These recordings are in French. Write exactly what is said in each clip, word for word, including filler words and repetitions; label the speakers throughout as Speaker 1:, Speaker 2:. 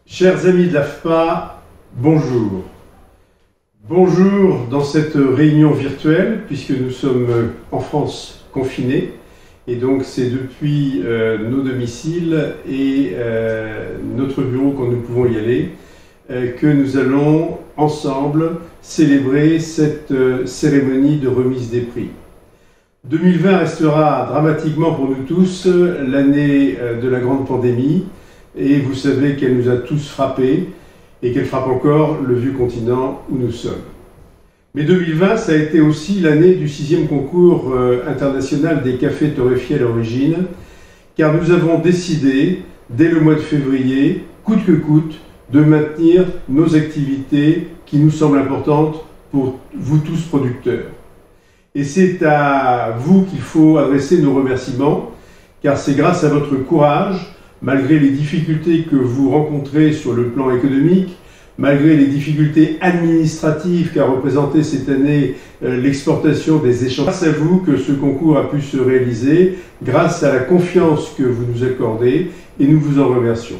Speaker 1: Chers amis de l'A F P A, bonjour. Bonjour dans cette réunion virtuelle, puisque nous sommes en France confinés, et donc c'est depuis euh, nos domiciles et euh, notre bureau quand nous pouvons y aller, euh, que nous allons ensemble célébrer cette euh, cérémonie de remise des prix. deux mille vingt restera dramatiquement pour nous tous l'année euh, de la grande pandémie, et vous savez qu'elle nous a tous frappés et qu'elle frappe encore le vieux continent où nous sommes. Mais deux mille vingt, ça a été aussi l'année du sixième concours euh, international des cafés torréfiés à l'origine, car nous avons décidé, dès le mois de février, coûte que coûte, de maintenir nos activités qui nous semblent importantes pour vous tous producteurs. Et c'est à vous qu'il faut adresser nos remerciements, car c'est grâce à votre courage, malgré les difficultés que vous rencontrez sur le plan économique, malgré les difficultés administratives qu'a représenté cette année euh, l'exportation des échanges, grâce à vous que ce concours a pu se réaliser, grâce à la confiance que vous nous accordez, et nous vous en remercions.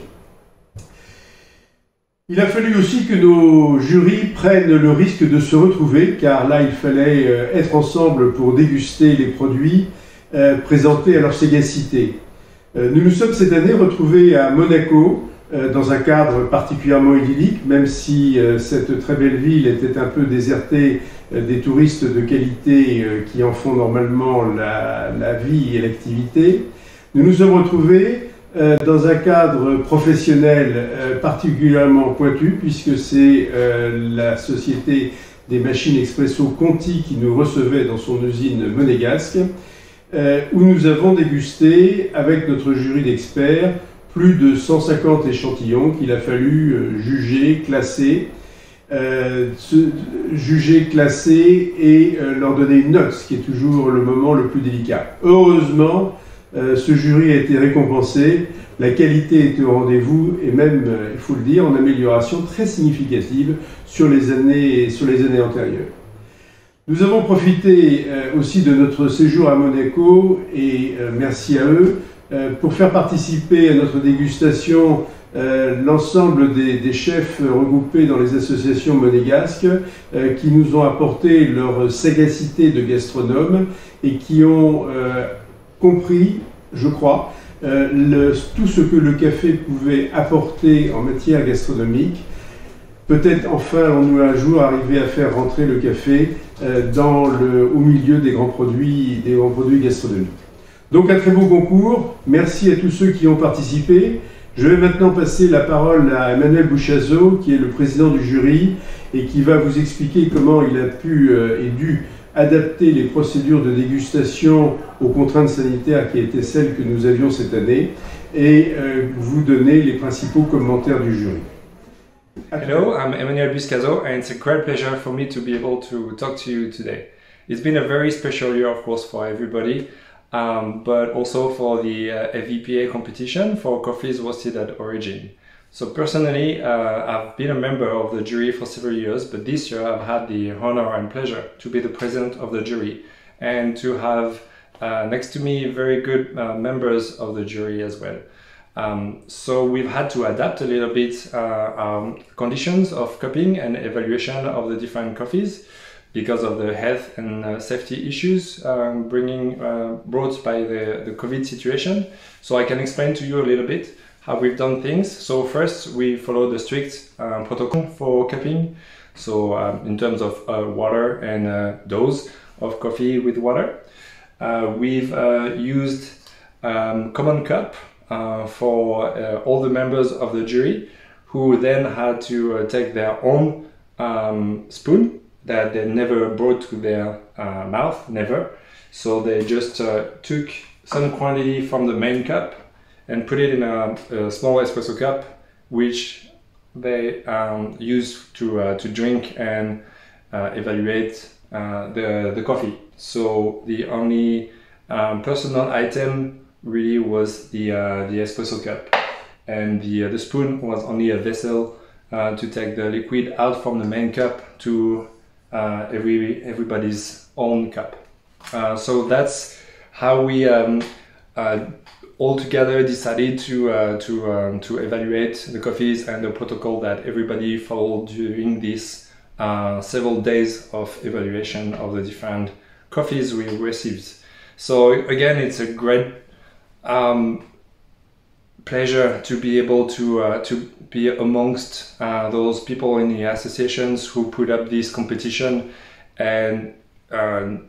Speaker 1: Il a fallu aussi que nos jurys prennent le risque de se retrouver, car là il fallait euh, être ensemble pour déguster les produits euh, présentés à leur sagacité. Nous nous sommes cette année retrouvés à Monaco, euh, dans un cadre particulièrement idyllique, même si euh, cette très belle ville était un peu désertée euh, des touristes de qualité euh, qui en font normalement la, la vie et l'activité. Nous nous sommes retrouvés euh, dans un cadre professionnel euh, particulièrement pointu, puisque c'est euh, la société des machines Expresso Conti qui nous recevait dans son usine monégasque, Euh, où nous avons dégusté, avec notre jury d'experts, plus de cent cinquante échantillons qu'il a fallu euh, juger, classer, euh, se, juger, classer et euh, leur donner une note, ce qui est toujours le moment le plus délicat. Heureusement, euh, ce jury a été récompensé, la qualité était au rendez-vous et même, euh, il faut le dire, en amélioration très significative sur les années, sur les années antérieures. Nous avons profité euh, aussi de notre séjour à Monaco, et euh, merci à eux, euh, pour faire participer à notre dégustation euh, l'ensemble des, des chefs regroupés dans les associations monégasques, euh, qui nous ont apporté leur sagacité de gastronomes et qui ont euh, compris, je crois, euh, le, tout ce que le café pouvait apporter en matière gastronomique. Peut-être enfin allons-nous un jour arriver à faire rentrer le café euh, dans le, au milieu des grands produits, des grands produits gastronomiques. Donc un très beau concours, merci à tous ceux qui ont participé. Je vais maintenant passer la parole à Emmanuel Bouchazo, qui est le président du jury et qui va vous expliquer comment il a pu euh, et dû adapter les procédures de dégustation aux contraintes sanitaires qui étaient celles que nous avions cette année, et euh, vous donner les principaux commentaires du jury.
Speaker 2: Hello, I'm Emmanuel Buscazo, and it's a great pleasure for me to be able to talk to you today. It's been a very special year, of course, for everybody, um, but also for the uh, F V P A competition for coffees roasted at origin. So personally, uh, I've been a member of the jury for several years, but this year I've had the honor and pleasure to be the president of the jury and to have uh, next to me very good uh, members of the jury as well. Um, so we've had to adapt a little bit uh, um, conditions of cupping and evaluation of the different coffees because of the health and uh, safety issues um, bringing, uh, brought by the, the COVID situation. So I can explain to you a little bit how we've done things. So first we follow the strict uh, protocol for cupping. So um, in terms of uh, water and uh, dose of coffee with water. Uh, we've uh, used um, common cup Uh, for uh, all the members of the jury, who then had to uh, take their own um, spoon that they never brought to their uh, mouth, never. So they just uh, took some quantity from the main cup and put it in a, a small espresso cup, which they um, used to, uh, to drink and uh, evaluate uh, the, the coffee. So the only um, personal item really was the uh, the espresso cup, and the uh, the spoon was only a vessel uh, to take the liquid out from the main cup to uh, every everybody's own cup. Uh, so that's how we um, uh, all together decided to uh, to um, to evaluate the coffees and the protocol that everybody followed during these uh, several days of evaluation of the different coffees we received. So again, it's a great um, pleasure to be able to uh, to be amongst uh, those people in the associations who put up this competition, and uh,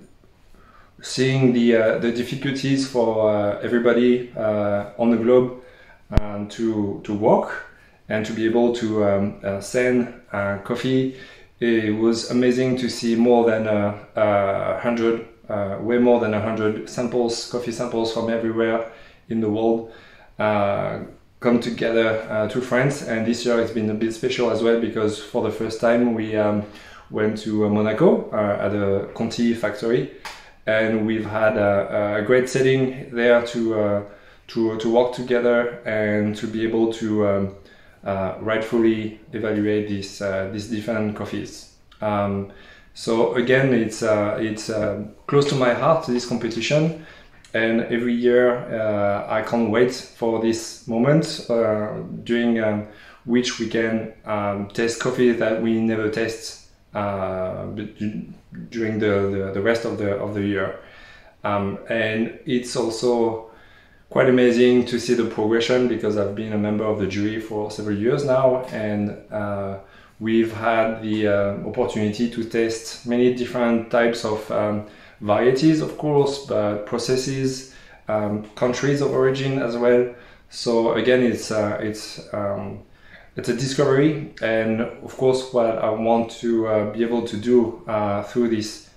Speaker 2: seeing the uh, the difficulties for uh, everybody uh, on the globe um, to to walk and to be able to um, uh, send uh, coffee. It was amazing to see more than a, a hundred, uh, way more than a hundred samples, coffee samples from everywhere in the world uh, come together uh, to France. And this year it's been a bit special as well, because for the first time we um, went to uh, Monaco uh, at the Conti factory, and we've had a, a great setting there to uh, to to work together and to be able to um, uh, rightfully evaluate these uh, these different coffees. Um, so again, it's uh, it's uh, close to my heart, this competition, and every year uh, I can't wait for this moment uh, during um, which we can um, taste coffee that we never taste uh, during the, the, the rest of the of the year. Um, and it's also quite amazing to see the progression, because I've been a member of the jury for several years now, and uh, we've had the uh, opportunity to taste many different types of um, varieties, of course, but processes, um, countries of origin as well. So again, it's uh, it's um, it's a discovery, and of course, what I want to uh, be able to do uh, through this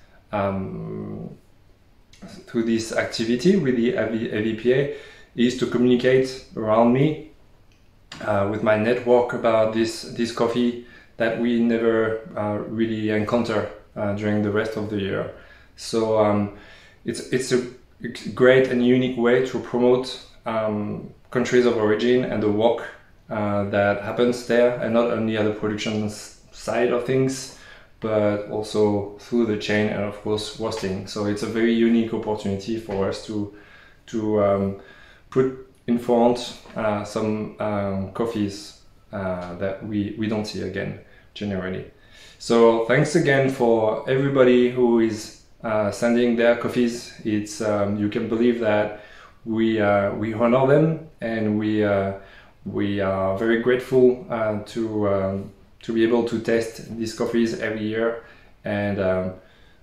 Speaker 2: um, through this activity with the A V P A is to communicate around me uh, with my network about this this coffee that we never uh, really encounter uh, during the rest of the year. So um, it's it's a great and unique way to promote um, countries of origin and the work uh, that happens there, and not only at the production side of things, but also through the chain and of course roasting. So it's a very unique opportunity for us to to um, put in front uh, some um, coffees uh, that we, we don't see again generally. So thanks again for everybody who is uh, sending their coffees. It's um, you can believe that we uh, we honor them, and we uh, we are very grateful uh, to um, to be able to taste these coffees every year. And um,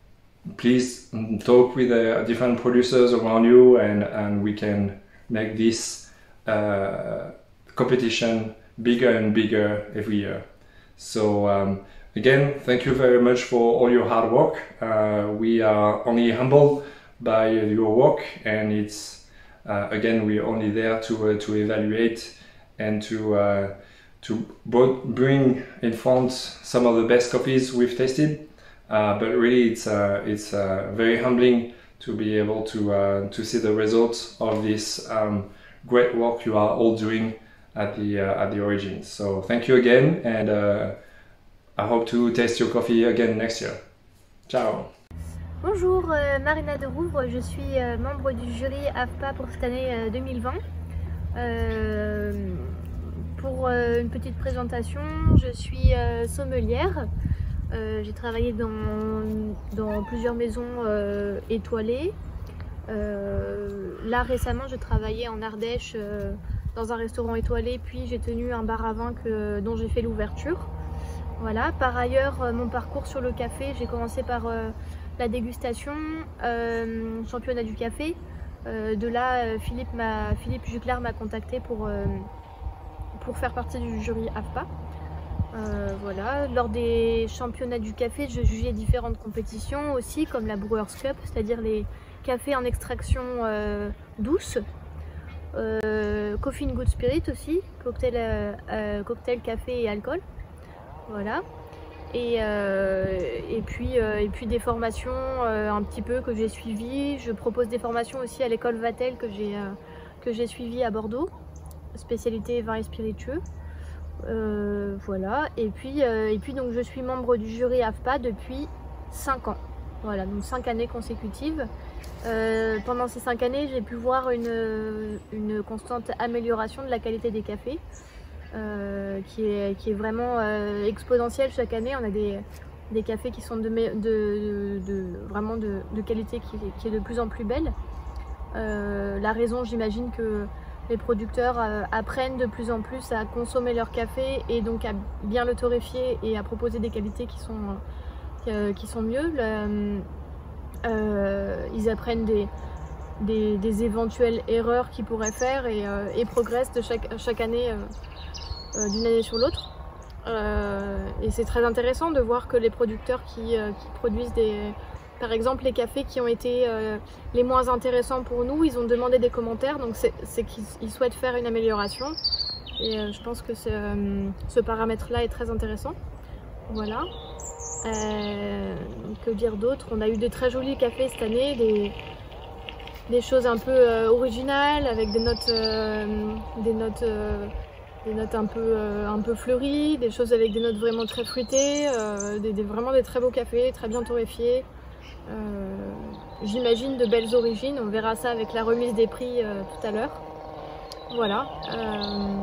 Speaker 2: please talk with uh, different producers around you, and, and we can make this uh, competition bigger and bigger every year. So um, again, thank you very much for all your hard work. Uh, we are only humbled by your work, and it's uh, again, we're only there to uh, to evaluate and to uh, to both bring in front some of the best coffees we've tasted. Uh, but really, it's uh, it's uh, very humbling to be able to uh, to see the results of this um, great work you are all doing at the uh, at the origins. So thank you again, and uh, I hope to taste your coffee again next year. Ciao.
Speaker 3: Bonjour, euh, Marina de Rouvre, je suis euh, membre du jury A F P A pour cette année euh, deux mille vingt. Euh, pour euh, une petite présentation, je suis euh, sommelière. Euh, j'ai travaillé dans, dans plusieurs maisons euh, étoilées. Euh, là récemment, je travaillais en Ardèche euh, dans un restaurant étoilé, puis j'ai tenu un bar à vin que, dont j'ai fait l'ouverture. Voilà. Par ailleurs, euh, mon parcours sur le café, j'ai commencé par euh, la dégustation, euh, championnat du café. Euh, de là, euh, Philippe, Philippe Juclar m'a contacté pour, euh, pour faire partie du jury A F P A. Euh, voilà. Lors des championnats du café, je jugeais différentes compétitions aussi, comme la Brewers Cup, c'est-à-dire les cafés en extraction euh, douce. Euh, Coffee in Good Spirit aussi, cocktail, euh, euh, cocktail, café et alcool. Voilà. Et, euh, et, puis, euh, et puis des formations euh, un petit peu que j'ai suivies. Je propose des formations aussi à l'école Vatel que j'ai euh, que j'ai suivie à Bordeaux, spécialité vin et spiritueux. Euh, voilà. Et puis, euh, et puis donc je suis membre du jury A F P A depuis cinq ans. Voilà, donc cinq années consécutives. Euh, pendant ces cinq années, j'ai pu voir une, une constante amélioration de la qualité des cafés, euh, qui, est, qui est vraiment euh, exponentielle chaque année. On a des, des cafés qui sont de, de, de, de vraiment de, de qualité qui, qui est de plus en plus belle. Euh, la raison, j'imagine que les producteurs euh, apprennent de plus en plus à consommer leur café et donc à bien le torréfier et à proposer des qualités qui sont, euh, qui sont mieux. Le, euh, ils apprennent des, des, des éventuelles erreurs qu'ils pourraient faire et, euh, et progressent de chaque, chaque année, euh, euh, d'une année sur l'autre. Euh, et c'est très intéressant de voir que les producteurs qui, euh, qui produisent des... Par exemple, les cafés qui ont été euh, les moins intéressants pour nous, ils ont demandé des commentaires, donc c'est qu'ils souhaitent faire une amélioration. Et euh, je pense que ce, euh, ce paramètre-là est très intéressant. Voilà. Euh, que dire d'autre? On a eu de très jolis cafés cette année, des, des choses un peu euh, originales, avec des notes, euh, des notes, euh, des notes un peu, euh, un peu fleuries, des choses avec des notes vraiment très fruitées, euh, des, des, vraiment des très beaux cafés, très bien torréfiés. Euh, J'imagine de belles origines, on verra ça avec la remise des prix euh, tout à l'heure. Voilà. Euh,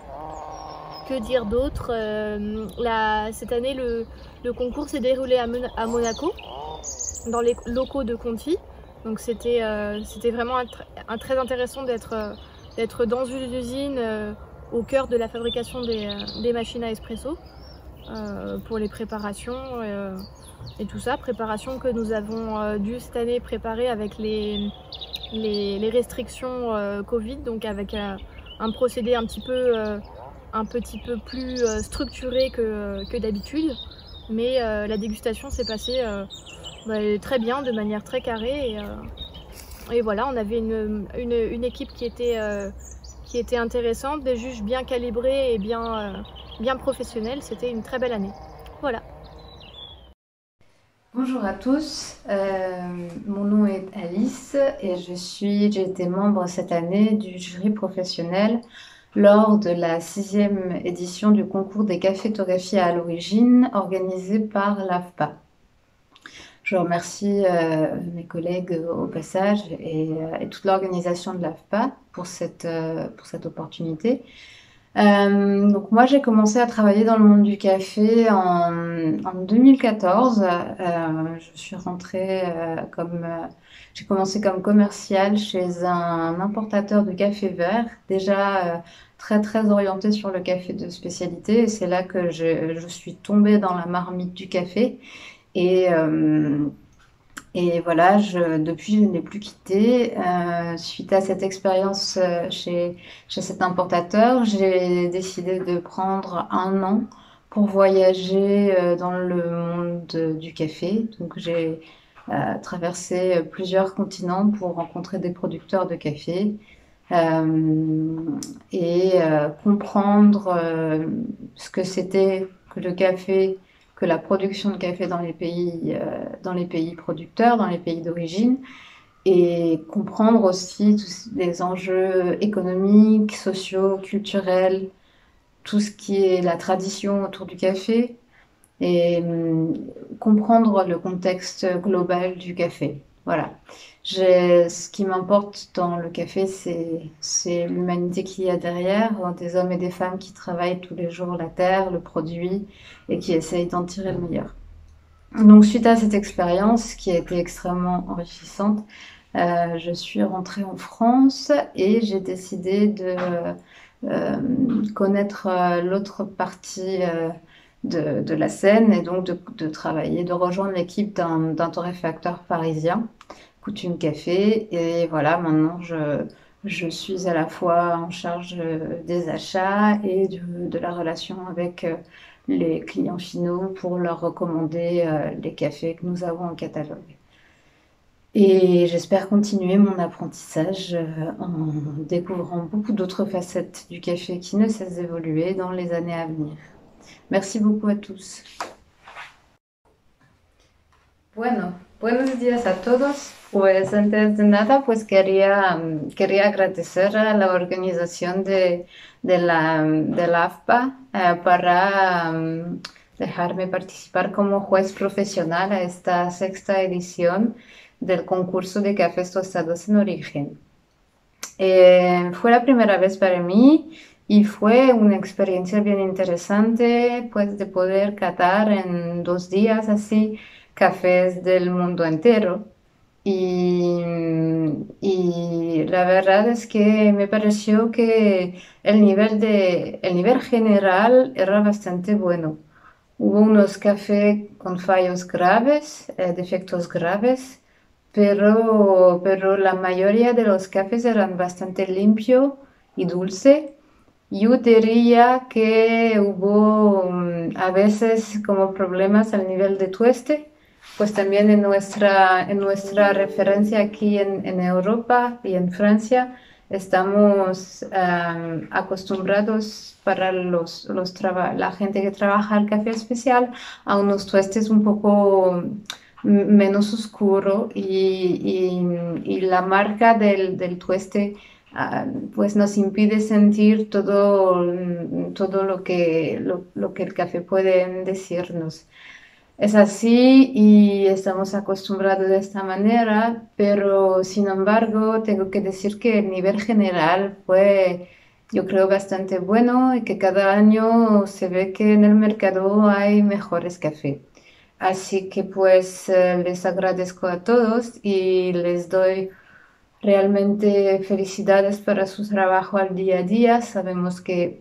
Speaker 3: que dire d'autre? euh, Cette année, le, le concours s'est déroulé à, Mon à Monaco, dans les locaux de Conti. Donc c'était euh, c'était vraiment un, un très intéressant d'être euh, d'être dans une usine euh, au cœur de la fabrication des, euh, des machines à espresso euh, pour les préparations. Euh, Et tout ça, préparation que nous avons euh, dû cette année préparer avec les, les, les restrictions euh, Covid, donc avec euh, un procédé un petit peu, euh, un petit peu plus euh, structuré que, que d'habitude. Mais euh, la dégustation s'est passée euh, bah, très bien, de manière très carrée. Et, euh, et voilà, on avait une, une, une équipe qui était, euh, qui était intéressante, des juges bien calibrés et bien, euh, bien professionnels. C'était une très belle année. Voilà.
Speaker 4: Bonjour à tous, euh, mon nom est Alice et je suis, j'ai été membre cette année du jury professionnel lors de la sixième édition du concours des cafés torréfiés à l'origine organisé par l'A F P A. Je remercie euh, mes collègues au passage et, euh, et toute l'organisation de l'A F P A pour cette, euh, pour cette opportunité. Euh, donc moi j'ai commencé à travailler dans le monde du café en, en deux mille quatorze. Euh, je suis rentrée euh, comme euh, j'ai commencé comme commerciale chez un importateur de café vert, déjà euh, très très orienté sur le café de spécialité. Et c'est là que je, je suis tombée dans la marmite du café. Et euh, Et voilà, je, depuis, je ne l'ai plus quitté. Euh, suite à cette expérience euh, chez, chez cet importateur, j'ai décidé de prendre un an pour voyager euh, dans le monde du café. Donc, j'ai euh, traversé plusieurs continents pour rencontrer des producteurs de café euh, et euh, comprendre euh, ce que c'était que le café, que la production de café dans les pays, euh, dans les pays producteurs, dans les pays d'origine, et comprendre aussi tous les enjeux économiques, sociaux, culturels, tout ce qui est la tradition autour du café, et hum, comprendre le contexte global du café. Voilà. Ce qui m'importe dans le café, c'est l'humanité qu'il y a derrière, des hommes et des femmes qui travaillent tous les jours la terre, le produit, et qui essayent d'en tirer le meilleur. Donc, suite à cette expérience qui a été extrêmement enrichissante, euh, je suis rentrée en France et j'ai décidé de euh, connaître euh, l'autre partie euh, de, de la scène et donc de, de travailler, de rejoindre l'équipe d'un torréfacteur parisien, Coutume Café. Et voilà, maintenant je, je suis à la fois en charge des achats et de, de la relation avec les clients finaux pour leur recommander euh, les cafés que nous avons en catalogue. Et j'espère continuer mon apprentissage euh, en découvrant beaucoup d'autres facettes du café qui ne cessent d'évoluer dans les années à venir. Merci beaucoup a todos. Bueno, buenos días a todos. Pues antes de nada, pues quería, quería agradecer a la organización de, de, la, de la A F P A eh, para um, dejarme participar como juez profesional a esta sexta edición del concurso de cafés tostados en origen. Eh, fue la primera vez para mí y fue una experiencia bien interesante, pues de poder catar en dos días así cafés del mundo entero. Y, y la verdad es que me pareció que el nivel, de, el nivel general era bastante bueno. Hubo unos cafés con fallos graves, eh, defectos graves, pero, pero la mayoría de los cafés eran bastante limpios y dulce. Yo diría que hubo um, a veces como problemas al nivel de tueste, pues también en nuestra, en nuestra referencia aquí en, en Europa y en Francia estamos um, acostumbrados para los, los la gente que trabaja el café especial a unos tuestes un poco menos oscuro y, y, y la marca del, del tueste uh, pues nos impide sentir todo, todo lo, que, lo, lo que el café puede decirnos. Es así y estamos acostumbrados de esta manera, pero sin embargo tengo que decir que el nivel general fue, yo creo, bastante bueno y que cada año se ve que en el mercado hay mejores cafés. Así que pues eh, les agradezco a todos y les doy realmente felicidades para su trabajo al día a día. Sabemos que,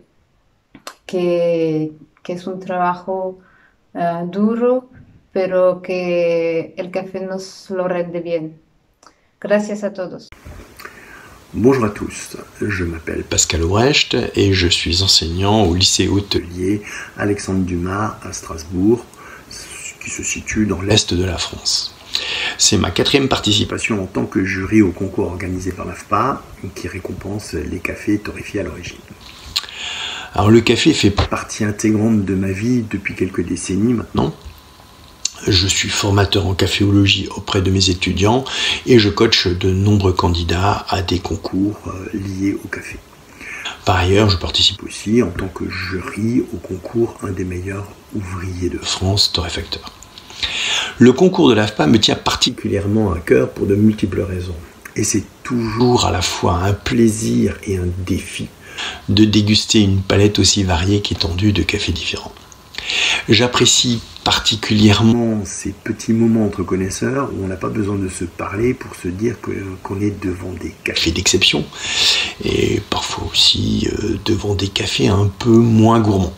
Speaker 4: que, que es un trabajo uh, duro, pero que el café nos lo rende bien. Gracias a todos.
Speaker 5: Bonjour à tous, je m'appelle Pascal Obrecht et je suis enseignant au lycée hôtelier Alexandre Dumas à Strasbourg, qui se situe dans l'est de la France. C'est ma quatrième participation en tant que jury au concours organisé par l'A F P A qui récompense les cafés torréfiés à l'origine. Alors le café fait partie intégrante de ma vie depuis quelques décennies maintenant. Je suis formateur en caféologie auprès de mes étudiants et je coach de nombreux candidats à des concours liés au café. Par ailleurs, je participe aussi en tant que jury au concours Un des meilleurs ouvriers de France torréfacteurs. Le concours de l'A F P A me tient particulièrement à cœur pour de multiples raisons. Et c'est toujours à la fois un plaisir et un défi de déguster une palette aussi variée qu'étendue de cafés différents. J'apprécie particulièrement ces petits moments entre connaisseurs où on n'a pas besoin de se parler pour se dire que, qu'on est devant des cafés d'exception et parfois aussi euh, devant des cafés un peu moins gourmands.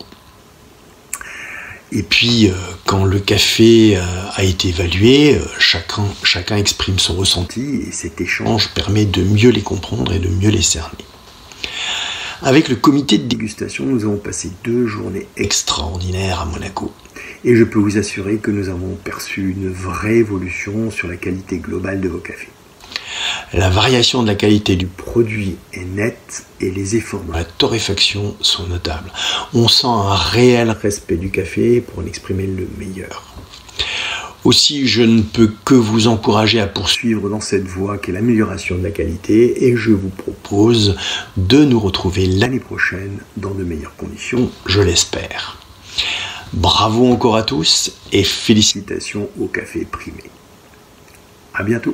Speaker 5: Et puis, euh, quand le café euh, a été évalué, euh, chacun, chacun exprime son ressenti et cet échange permet de mieux les comprendre et de mieux les cerner. Avec le comité de dégustation, nous avons passé deux journées extraordinaires à Monaco. Et je peux vous assurer que nous avons perçu une vraie évolution sur la qualité globale de vos cafés. La variation de la qualité du produit est nette et les efforts de la torréfaction sont notables. On sent un réel respect du café pour en exprimer le meilleur. Aussi, je ne peux que vous encourager à poursuivre dans cette voie qu'est l'amélioration de la qualité et je vous propose de nous retrouver l'année prochaine dans de meilleures conditions, je l'espère. Bravo encore à tous et félicitations au café primé. À bientôt.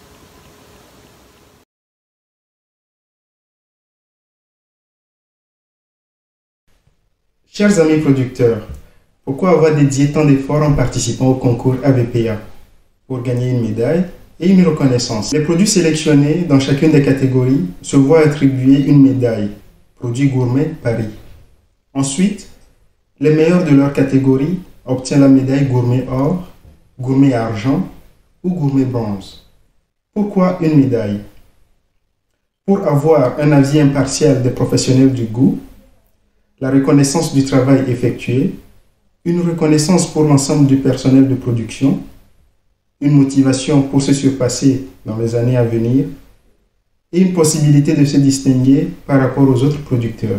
Speaker 6: Chers amis producteurs, pourquoi avoir dédié tant d'efforts en participant au concours A V P A? Pour gagner une médaille et une reconnaissance. Les produits sélectionnés dans chacune des catégories se voient attribuer une médaille, produit gourmet Paris. Ensuite, les meilleurs de leur catégorie obtiennent la médaille gourmet or, gourmet argent ou gourmet bronze. Pourquoi une médaille? Pour avoir un avis impartial des professionnels du goût, la reconnaissance du travail effectué, une reconnaissance pour l'ensemble du personnel de production, une motivation pour se surpasser dans les années à venir et une possibilité de se distinguer par rapport aux autres producteurs.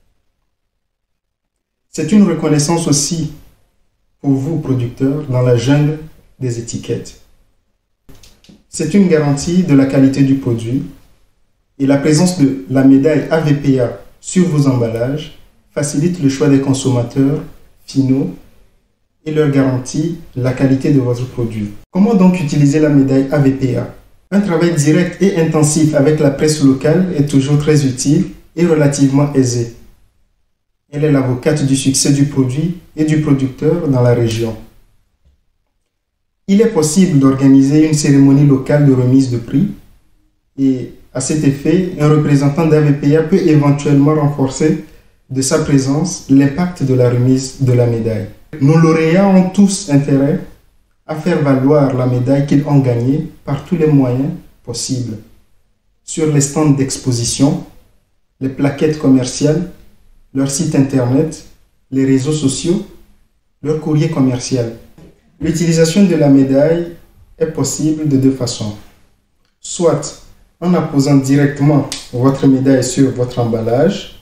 Speaker 6: C'est une reconnaissance aussi pour vous, producteurs, dans la jungle des étiquettes. C'est une garantie de la qualité du produit et la présence de la médaille A V P A sur vos emballages facilite le choix des consommateurs finaux et leur garantit la qualité de votre produit. Comment donc utiliser la médaille A V P A? Un travail direct et intensif avec la presse locale est toujours très utile et relativement aisé. Elle est l'avocate du succès du produit et du producteur dans la région. Il est possible d'organiser une cérémonie locale de remise de prix et à cet effet, un représentant d'A V P A peut éventuellement renforcer de sa présence l'impact de la remise de la médaille. Nos lauréats ont tous intérêt à faire valoir la médaille qu'ils ont gagnée par tous les moyens possibles. Sur les stands d'exposition, les plaquettes commerciales, leur site internet, les réseaux sociaux, leur courrier commercial. L'utilisation de la médaille est possible de deux façons. Soit en apposant directement votre médaille sur votre emballage,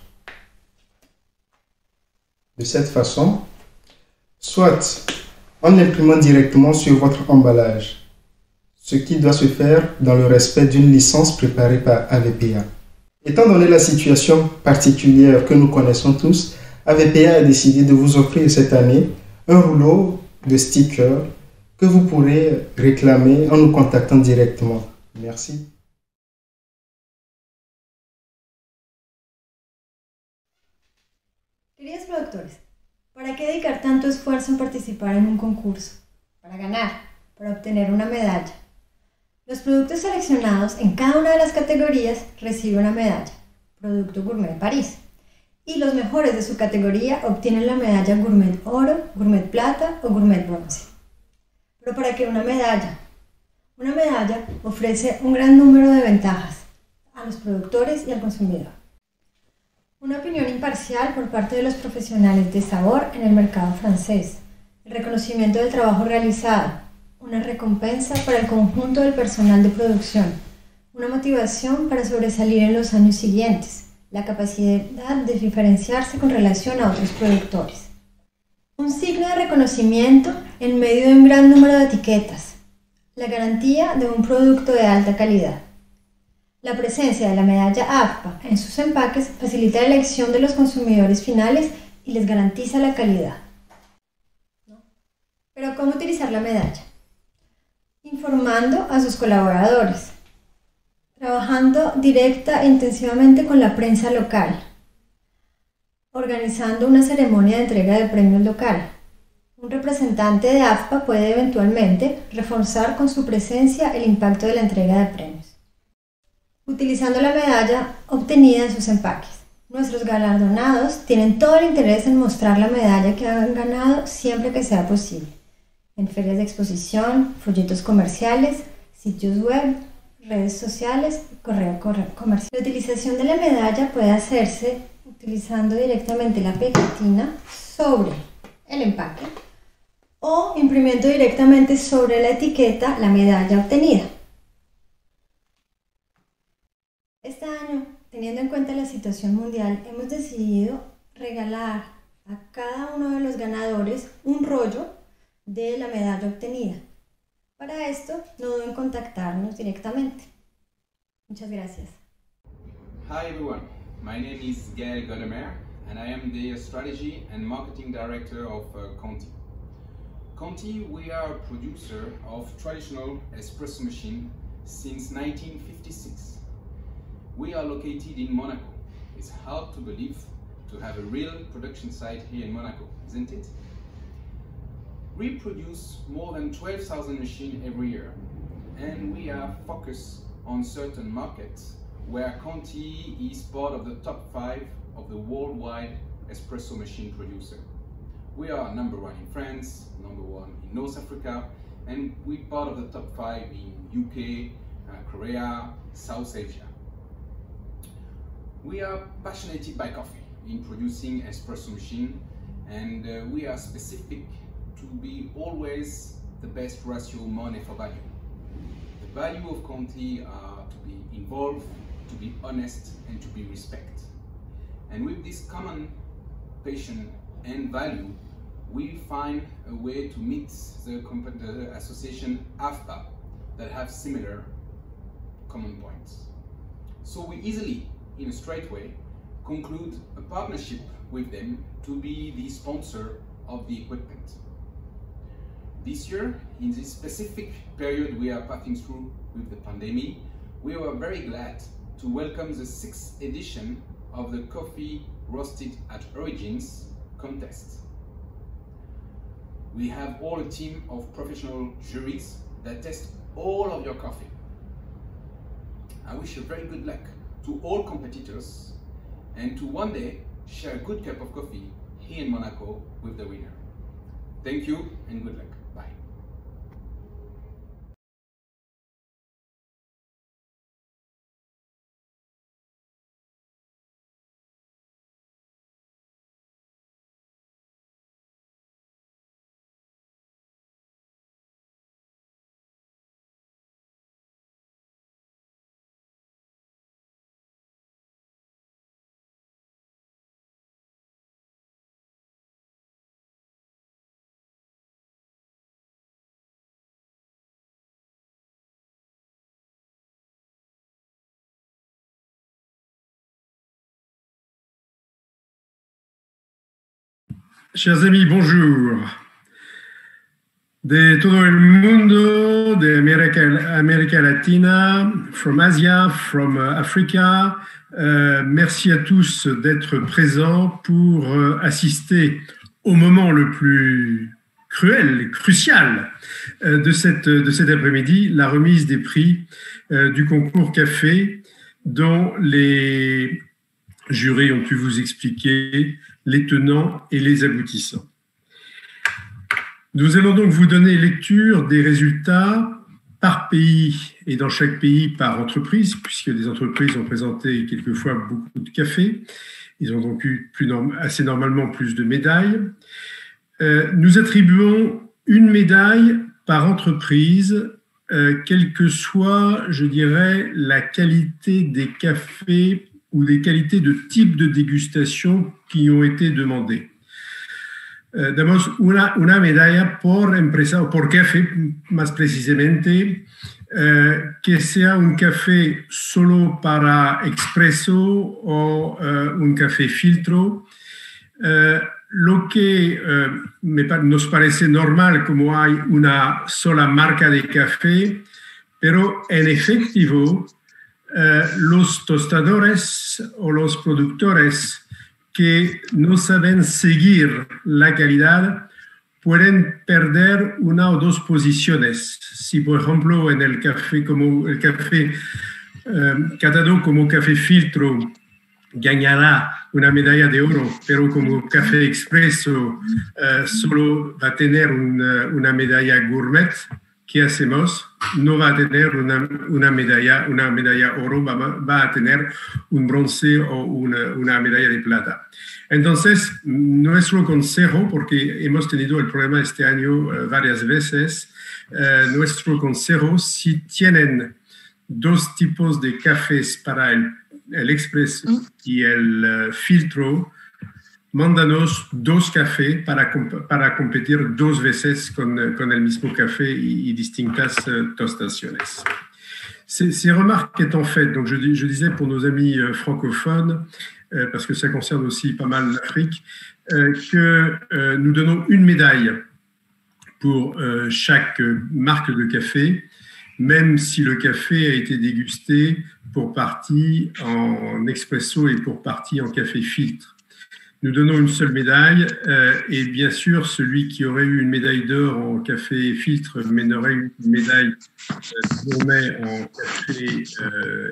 Speaker 6: de cette façon, soit en l'imprimant directement sur votre emballage, ce qui doit se faire dans le respect d'une licence préparée par A V P A. Étant donné la situation particulière que nous connaissons tous, A V P A a décidé de vous offrir cette année un rouleau de stickers que vous pourrez réclamer en nous contactant directement. Merci.
Speaker 7: Queridos productores, ¿para qué dedicar tanto esfuerzo en participar en un concurso? Para ganar, para obtener una medalla. Los productos seleccionados en cada una de las categorías reciben una medalla, Producto Gourmet París, y los mejores de su categoría obtienen la medalla Gourmet Oro, Gourmet Plata o Gourmet Bronce. ¿Pero para qué una medalla? Una medalla ofrece un gran número de ventajas a los productores y al consumidor. Una opinión imparcial por parte de los profesionales de sabor en el mercado francés, el reconocimiento del trabajo realizado, una recompensa para el conjunto del personal de producción, una motivación para sobresalir en los años siguientes, la capacidad de diferenciarse con relación a otros productores. Un signo de reconocimiento en medio de un gran número de etiquetas, la garantía de un producto de alta calidad. La presencia de la medalla A V P A en sus empaques facilita la elección de los consumidores finales y les garantiza la calidad. Pero ¿cómo utilizar la medalla? Informando a sus colaboradores, trabajando directa e intensivamente con la prensa local, organizando una ceremonia de entrega de premios local. Un representante de A V P A puede eventualmente reforzar con su presencia el impacto de la entrega de premios. Utilizando la medalla obtenida en sus empaques. Nuestros galardonados tienen todo el interés en mostrar la medalla que han ganado siempre que sea posible. En ferias de exposición, folletos comerciales, sitios web, redes sociales y correo comercial. La utilización de la medalla puede hacerse utilizando directamente la pegatina sobre el empaque o imprimiendo directamente sobre la etiqueta la medalla obtenida. Este año, teniendo en cuenta la situación mundial, hemos decidido regalar a cada uno de los ganadores un rollo de la medalla obtenida. Para esto, no duden en contactarnos directamente. Muchas gracias.
Speaker 8: Hi everyone, my name is Gaël Godemer and I am the Strategy and Marketing Director of uh, Conti. Conti, we are a producer of traditional espresso machine since nineteen fifty-six. We are located in Monaco. It's hard to believe to have a real production site here in Monaco, isn't it? We produce more than twelve thousand machines every year, and we are focused on certain markets where Conti is part of the top five of the worldwide espresso machine producer. We are number one in France, number one in North Africa, and we're part of the top five in U K, uh, Korea, South Asia. We are passionate by coffee in producing espresso machine, and uh, we are specific to be always the best ratio money for value. The value of Conti are to be involved, to be honest, and to be respect. And with this common passion and value, we find a way to meet the, the association A V P A that have similar common points. So we easily, in a straight way, conclude a partnership with them to be the sponsor of the equipment. This year, in this specific period we are passing through with the pandemic, we were very glad to welcome the sixth edition of the Coffee Roasted at Origins contest. We have all a team of professional juries that test all of your coffee. I wish you very good luck to all competitors and to one day share a good cup of coffee here in Monaco with the winner. Thank you and good luck. Bye.
Speaker 1: Chers amis, bonjour. De todo el mundo, de América, América Latina, from Asia, from Africa, euh, merci à tous d'être présents pour euh, assister au moment le plus cruel, crucial euh, de, cette, de cet après-midi, la remise des prix euh, du concours café dont les jurés ont pu vous expliquer les tenants et les aboutissants. Nous allons donc vous donner lecture des résultats par pays et dans chaque pays par entreprise, puisque les entreprises ont présenté quelquefois beaucoup de café. Ils ont donc eu plus norm- assez normalement plus de médailles. Euh, nous attribuons une médaille par entreprise, euh, quelle que soit, je dirais, la qualité des cafés ou des qualités de type de dégustation qui ont été demandées. Eh, damos una, una medalla por empresa o por café, más precisamente, eh, que sea un café solo para expreso o eh, un café filtro. Eh, lo que eh, me, nos parece normal como hay una sola marca de café, pero en efectivo, Uh, los tostadores o los productores que no saben seguir la calidad pueden perder una o dos posiciones. Si, por ejemplo, en el café, como el café uh, catado como café filtro ganará una medalla de oro, pero como café expreso uh, solo va a tener una, una medalla gourmet, ¿qué hacemos? No va a tener una, una medalla, una medalla oro, va, va a tener un bronce o una, una medalla de plata. Entonces, nuestro consejo, porque hemos tenido el problema este año uh, varias veces, uh, nuestro consejo, si tienen dos tipos de cafés para el, el expreso mm. y el uh, filtro, mándanos dos cafés para, para competir dos veces con, con el mismo café y, y distintas uh, tostaciones. Ces, ces remarques étant faites, donc je, je disais pour nos amis euh, francophones, euh, parce que ça concerne aussi pas mal l'Afrique, euh, que euh, nous donnons une médaille pour euh, chaque marque de café, même si le café a été dégusté pour partie en expresso et pour partie en café filtre. Nous donnons une seule médaille euh, et bien sûr, celui qui aurait eu une médaille d'or en café filtre mais n'aurait eu une médaille gourmet euh, en café euh,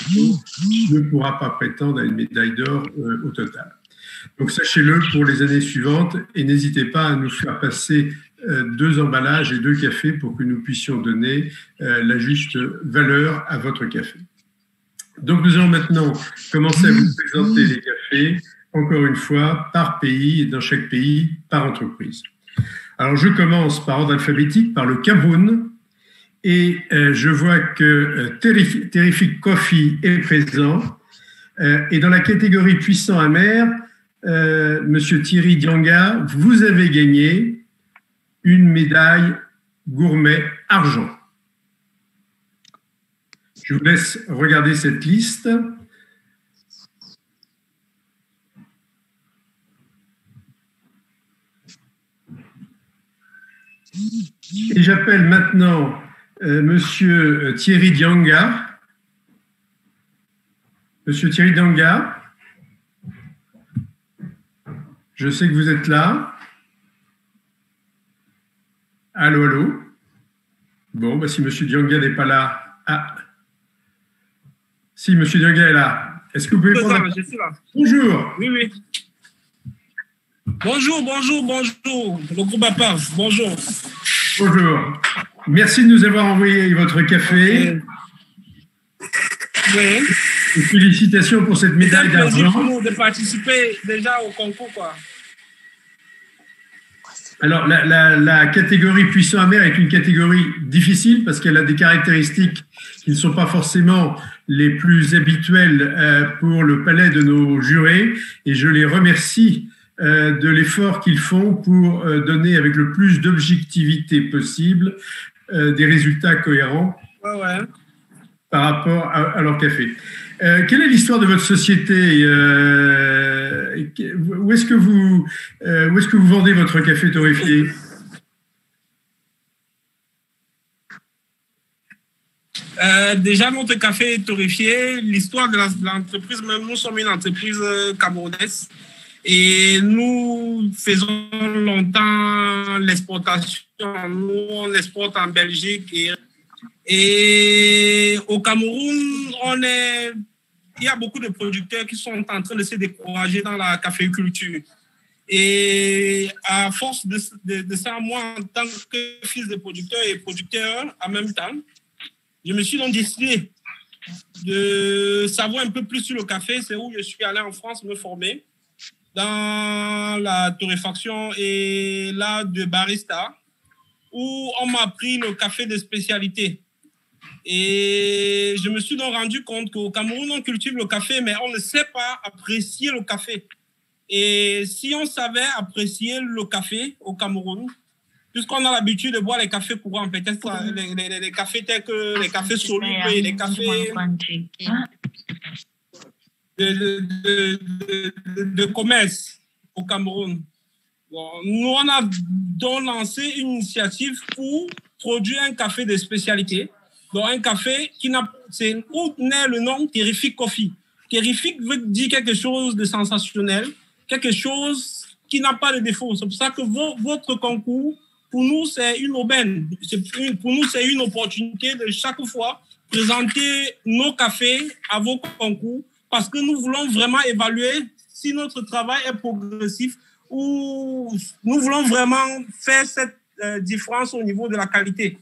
Speaker 1: ne pourra pas prétendre à une médaille d'or euh, au total. Donc sachez-le pour les années suivantes et n'hésitez pas à nous faire passer euh, deux emballages et deux cafés pour que nous puissions donner euh, la juste valeur à votre café. Donc nous allons maintenant commencer à vous présenter les cafés, encore une fois, par pays et dans chaque pays, par entreprise. Alors, je commence par ordre alphabétique, par le Cameroun, et euh, je vois que euh, Terrific, Terrific Coffee est présent, euh, et dans la catégorie puissant amer, euh, Monsieur Thierry Dianga, vous avez gagné une médaille gourmet argent. Je vous laisse regarder cette liste. Et j'appelle maintenant euh, Monsieur Thierry Dianga. Monsieur Thierry Dianga, je sais que vous êtes là. Allô, allô. Bon, bah, si Monsieur Dianga n'est pas là. Ah. Si Monsieur Dianga est là. Est-ce que vous pouvez prendre...
Speaker 9: Je suis là.
Speaker 1: Bonjour.
Speaker 9: Oui, oui. Bonjour, bonjour, bonjour. Le groupe à part, bonjour.
Speaker 1: Bonjour. Merci de nous avoir envoyé votre café.
Speaker 9: Oui.
Speaker 1: Et félicitations pour cette médaille d'argent.
Speaker 9: C'est un plaisir pour nous de participer déjà au concours, quoi.
Speaker 1: Alors, la, la, la catégorie puissant amer est une catégorie difficile parce qu'elle a des caractéristiques qui ne sont pas forcément les plus habituelles euh, pour le palais de nos jurés. Et je les remercie euh, de l'effort qu'ils font pour euh, donner avec le plus d'objectivité possible euh, des résultats cohérents
Speaker 9: ouais, ouais.
Speaker 1: par rapport à, à leur café. Euh, quelle est l'histoire de votre société? euh, Où est-ce que vous, euh, où est-ce que vous vendez votre café torréfié?
Speaker 9: euh, Déjà, notre café torréfié, l'histoire de l'entreprise, même nous sommes une entreprise camerounaise et nous faisons longtemps l'exportation. Nous, on exporte en Belgique et, et au Cameroun, on est... Il y a beaucoup de producteurs qui sont en train de se décourager dans la caféiculture. Et à force de, de, de ça, moi, en tant que fils de producteur et producteur en même temps, je me suis donc décidé de savoir un peu plus sur le café. C'est où je suis allé en France me former dans la torréfaction et l'art de barista, où on m'a appris le café de spécialité. Et je me suis donc rendu compte qu'au Cameroun, on cultive le café, mais on ne sait pas apprécier le café. Et si on savait apprécier le café au Cameroun, puisqu'on a l'habitude de boire les cafés courants, peut-être les, les, les cafés tels que les cafés solubles et les cafés de, de, de, de, de commerce au Cameroun. Bon, nous, on a donc lancé une initiative pour produire un café de spécialité. Donc, un café qui n'a, c'est où naît le nom Terrific Coffee. Terrific veut dire quelque chose de sensationnel, quelque chose qui n'a pas de défaut. C'est pour ça que vo, votre concours, pour nous, c'est une aubaine. C'est une, pour nous, c'est une opportunité de chaque fois présenter nos cafés à vos concours parce que nous voulons vraiment évaluer si notre travail est progressif ou nous voulons vraiment faire cette euh, différence au niveau de la qualité.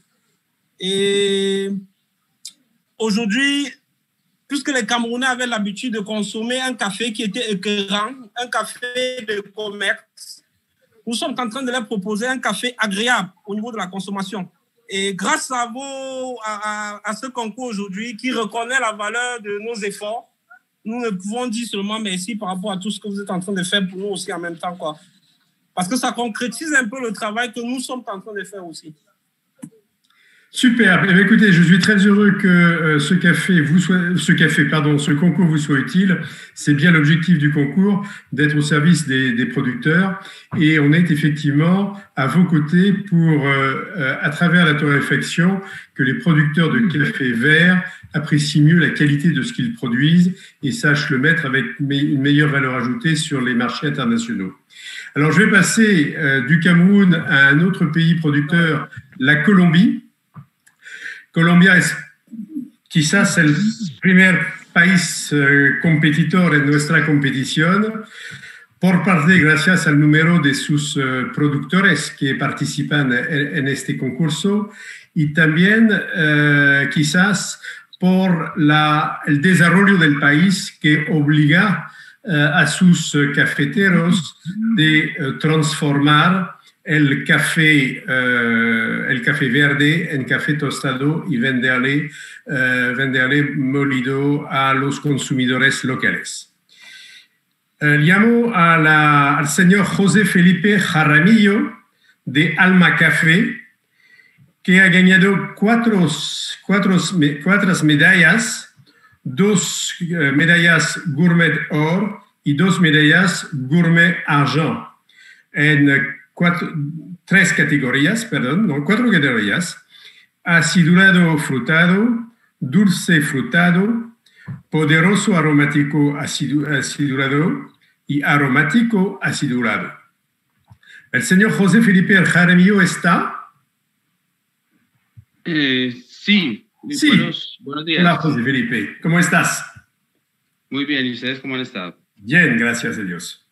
Speaker 9: Et aujourd'hui, puisque les Camerounais avaient l'habitude de consommer un café qui était écœurant, un café de commerce, nous sommes en train de leur proposer un café agréable au niveau de la consommation. Et grâce à, vos, à, à, à ce concours aujourd'hui qui reconnaît la valeur de nos efforts, nous ne pouvons dire seulement merci par rapport à tout ce que vous êtes en train de faire pour nous aussi en même temps, quoi. Parce que ça concrétise un peu le travail que nous sommes en train de faire aussi.
Speaker 1: Super. Eh bien, écoutez, je suis très heureux que euh, ce café, vous soit, ce café, pardon, ce concours vous soit utile. C'est bien l'objectif du concours, d'être au service des, des producteurs. Et on est effectivement à vos côtés pour, euh, euh, à travers la torréfaction, que les producteurs de café vert apprécient mieux la qualité de ce qu'ils produisent et sachent le mettre avec une meilleure valeur ajoutée sur les marchés internationaux. Alors, je vais passer euh, du Cameroun à un autre pays producteur, la Colombie. Colombia es quizás el primer país eh, competidor en nuestra competición, por parte gracias al número de sus eh, productores que participan en, en este concurso y también eh, quizás por la, el desarrollo del país que obliga eh, a sus cafeteros de eh, transformar el café, uh, el café verde en café tostado y venderle, uh, venderle molido a los consumidores locales. Uh, llamo a la, al señor José Felipe Jaramillo de Alma Café, que ha ganado cuatro, cuatro, cuatro medallas, dos uh, medallas Gourmet Or y dos medallas Gourmet Argent en Cuatro, tres categorías, perdón, no, cuatro categorías: acidulado frutado, dulce frutado, poderoso aromático acidulado y aromático acidulado. ¿El señor José Felipe El Jaramillo está?
Speaker 10: Eh, sí.
Speaker 1: Sí.
Speaker 10: Buenos, buenos días.
Speaker 1: Hola, José Felipe. ¿Cómo estás?
Speaker 10: Muy bien. ¿Y ustedes cómo han estado?
Speaker 1: Bien, gracias a Dios.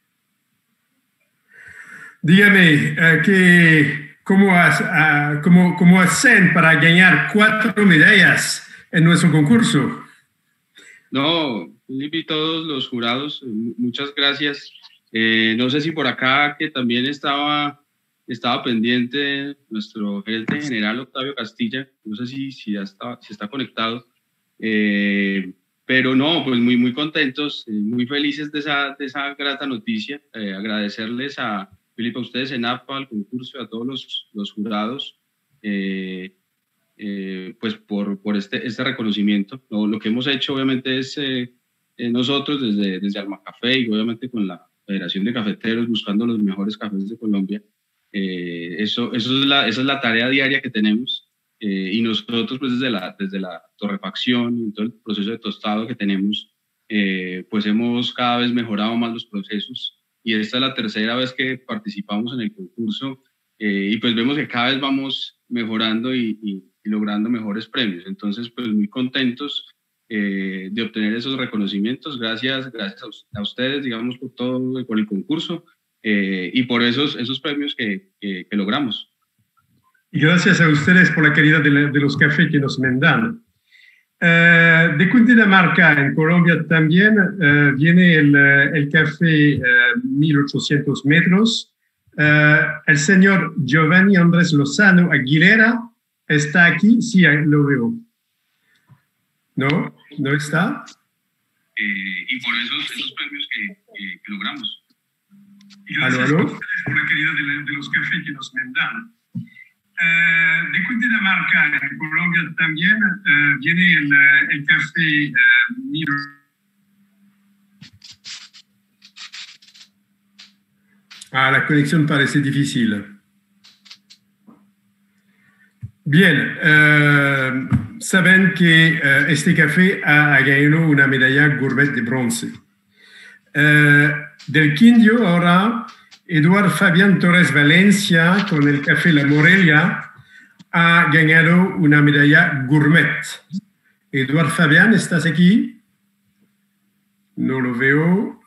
Speaker 1: Dígame, uh, que, ¿cómo, has, uh, cómo, ¿cómo hacen para ganar cuatro medallas en nuestro concurso?
Speaker 10: No, Felipe y todos los jurados, muchas gracias. Eh, no sé si por acá, que también estaba, estaba pendiente nuestro gerente general Octavio Castilla, no sé si, si, ya está, si está conectado, eh, pero no, pues muy, muy contentos, eh, muy felices de esa, de esa grata noticia. Eh, agradecerles a Felipe, a ustedes en A P A, al concurso, a todos los, los jurados, eh, eh, pues por, por este, este reconocimiento. Lo, lo que hemos hecho obviamente es eh, eh, nosotros desde, desde Alma Café y obviamente con la Federación de Cafeteros buscando los mejores cafés de Colombia. Eh, eso, eso es la, esa es la tarea diaria que tenemos, eh, y nosotros pues desde la, desde la torrefacción y todo el proceso de tostado que tenemos, eh, pues hemos cada vez mejorado más los procesos. Y esta es la tercera vez que participamos en el concurso, eh, y pues vemos que cada vez vamos mejorando y, y, y logrando mejores premios. Entonces, pues muy contentos eh, de obtener esos reconocimientos. Gracias, gracias a, a ustedes, digamos, por todo, por el concurso eh, y por esos, esos premios que, que, que logramos.
Speaker 1: Y gracias a ustedes por la calidad de, la, de los cafés que nos mandan. Uh, de Cundinamarca, en Colombia también, uh, viene el, el café uh, mil ochocientos metros. Uh, el señor Giovanni Andrés Lozano Aguilera está aquí. Sí, lo veo. ¿No? ¿No está?
Speaker 10: Eh, y por esos, esos premios que, que, que logramos.
Speaker 1: Y gracias aló, aló. a ustedes por la calidad de, la, de los cafés que nos mandan. Uh, de Cundinamarca, en Colombia también, uh, viene el, el café uh, Miro. Ah, la conexión parece difícil. Bien, uh, saben que uh, este café ha ganado una medalla gourmet de bronce. Uh, del Quindio ahora, Eduard Fabián Torres Valencia, con el café La Morelia, ha ganado una medalla gourmet. Eduard Fabián, ¿estás aquí? No lo veo.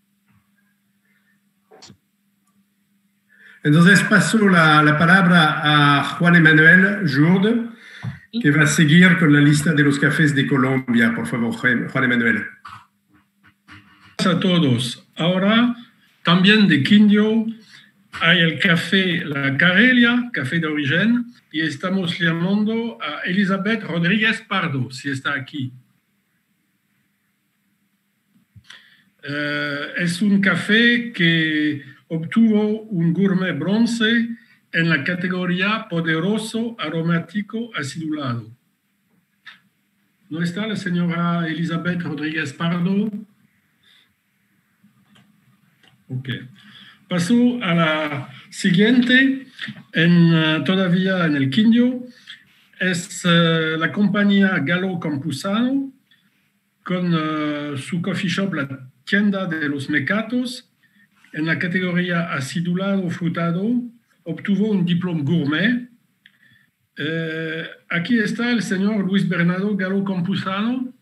Speaker 1: Entonces paso la, la palabra a Juan Emanuel Jourde, que va a seguir con la lista de los cafés de Colombia. Por favor, Juan Emanuel.
Speaker 11: Gracias a todos. Ahora, también de Quindio, hay el café La Carelia, café de origen, y estamos llamando a Elizabeth Rodríguez Pardo, si está aquí. Uh, es un café que obtuvo un gourmet bronce en la categoría poderoso aromático acidulado. ¿No está la señora Elizabeth Rodríguez Pardo? Ok. Paso a la siguiente, en, uh, todavía en el Quindio, es uh, la compañía Galo Campuzano, con uh, su coffee shop, la tienda de los mecatos, en la categoría acidulado frutado, obtuvo un diploma gourmet. Eh, aquí está el señor Luis Bernardo Galo Campuzano.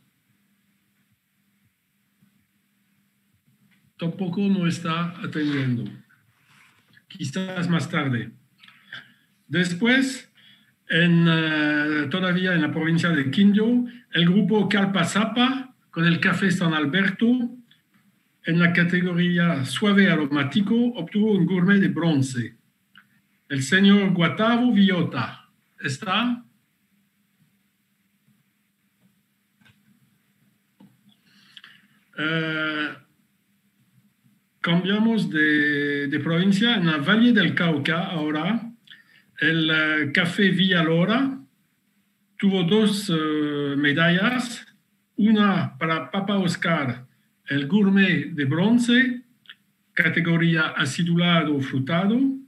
Speaker 11: Tampoco no está atendiendo. Quizás más tarde. Después, en, uh, todavía en la provincia de Quindio, el grupo Calpazapa, con el café San Alberto, en la categoría suave aromático, obtuvo un gourmet de bronce. El señor Guatavo Villota, ¿está? Uh, cambiamos de, de provincia. En la Valle del Cauca, ahora, el uh, café Villalora tuvo dos uh, medallas, una para Papa Oscar, el gourmet de bronce, categoría acidulado frutado,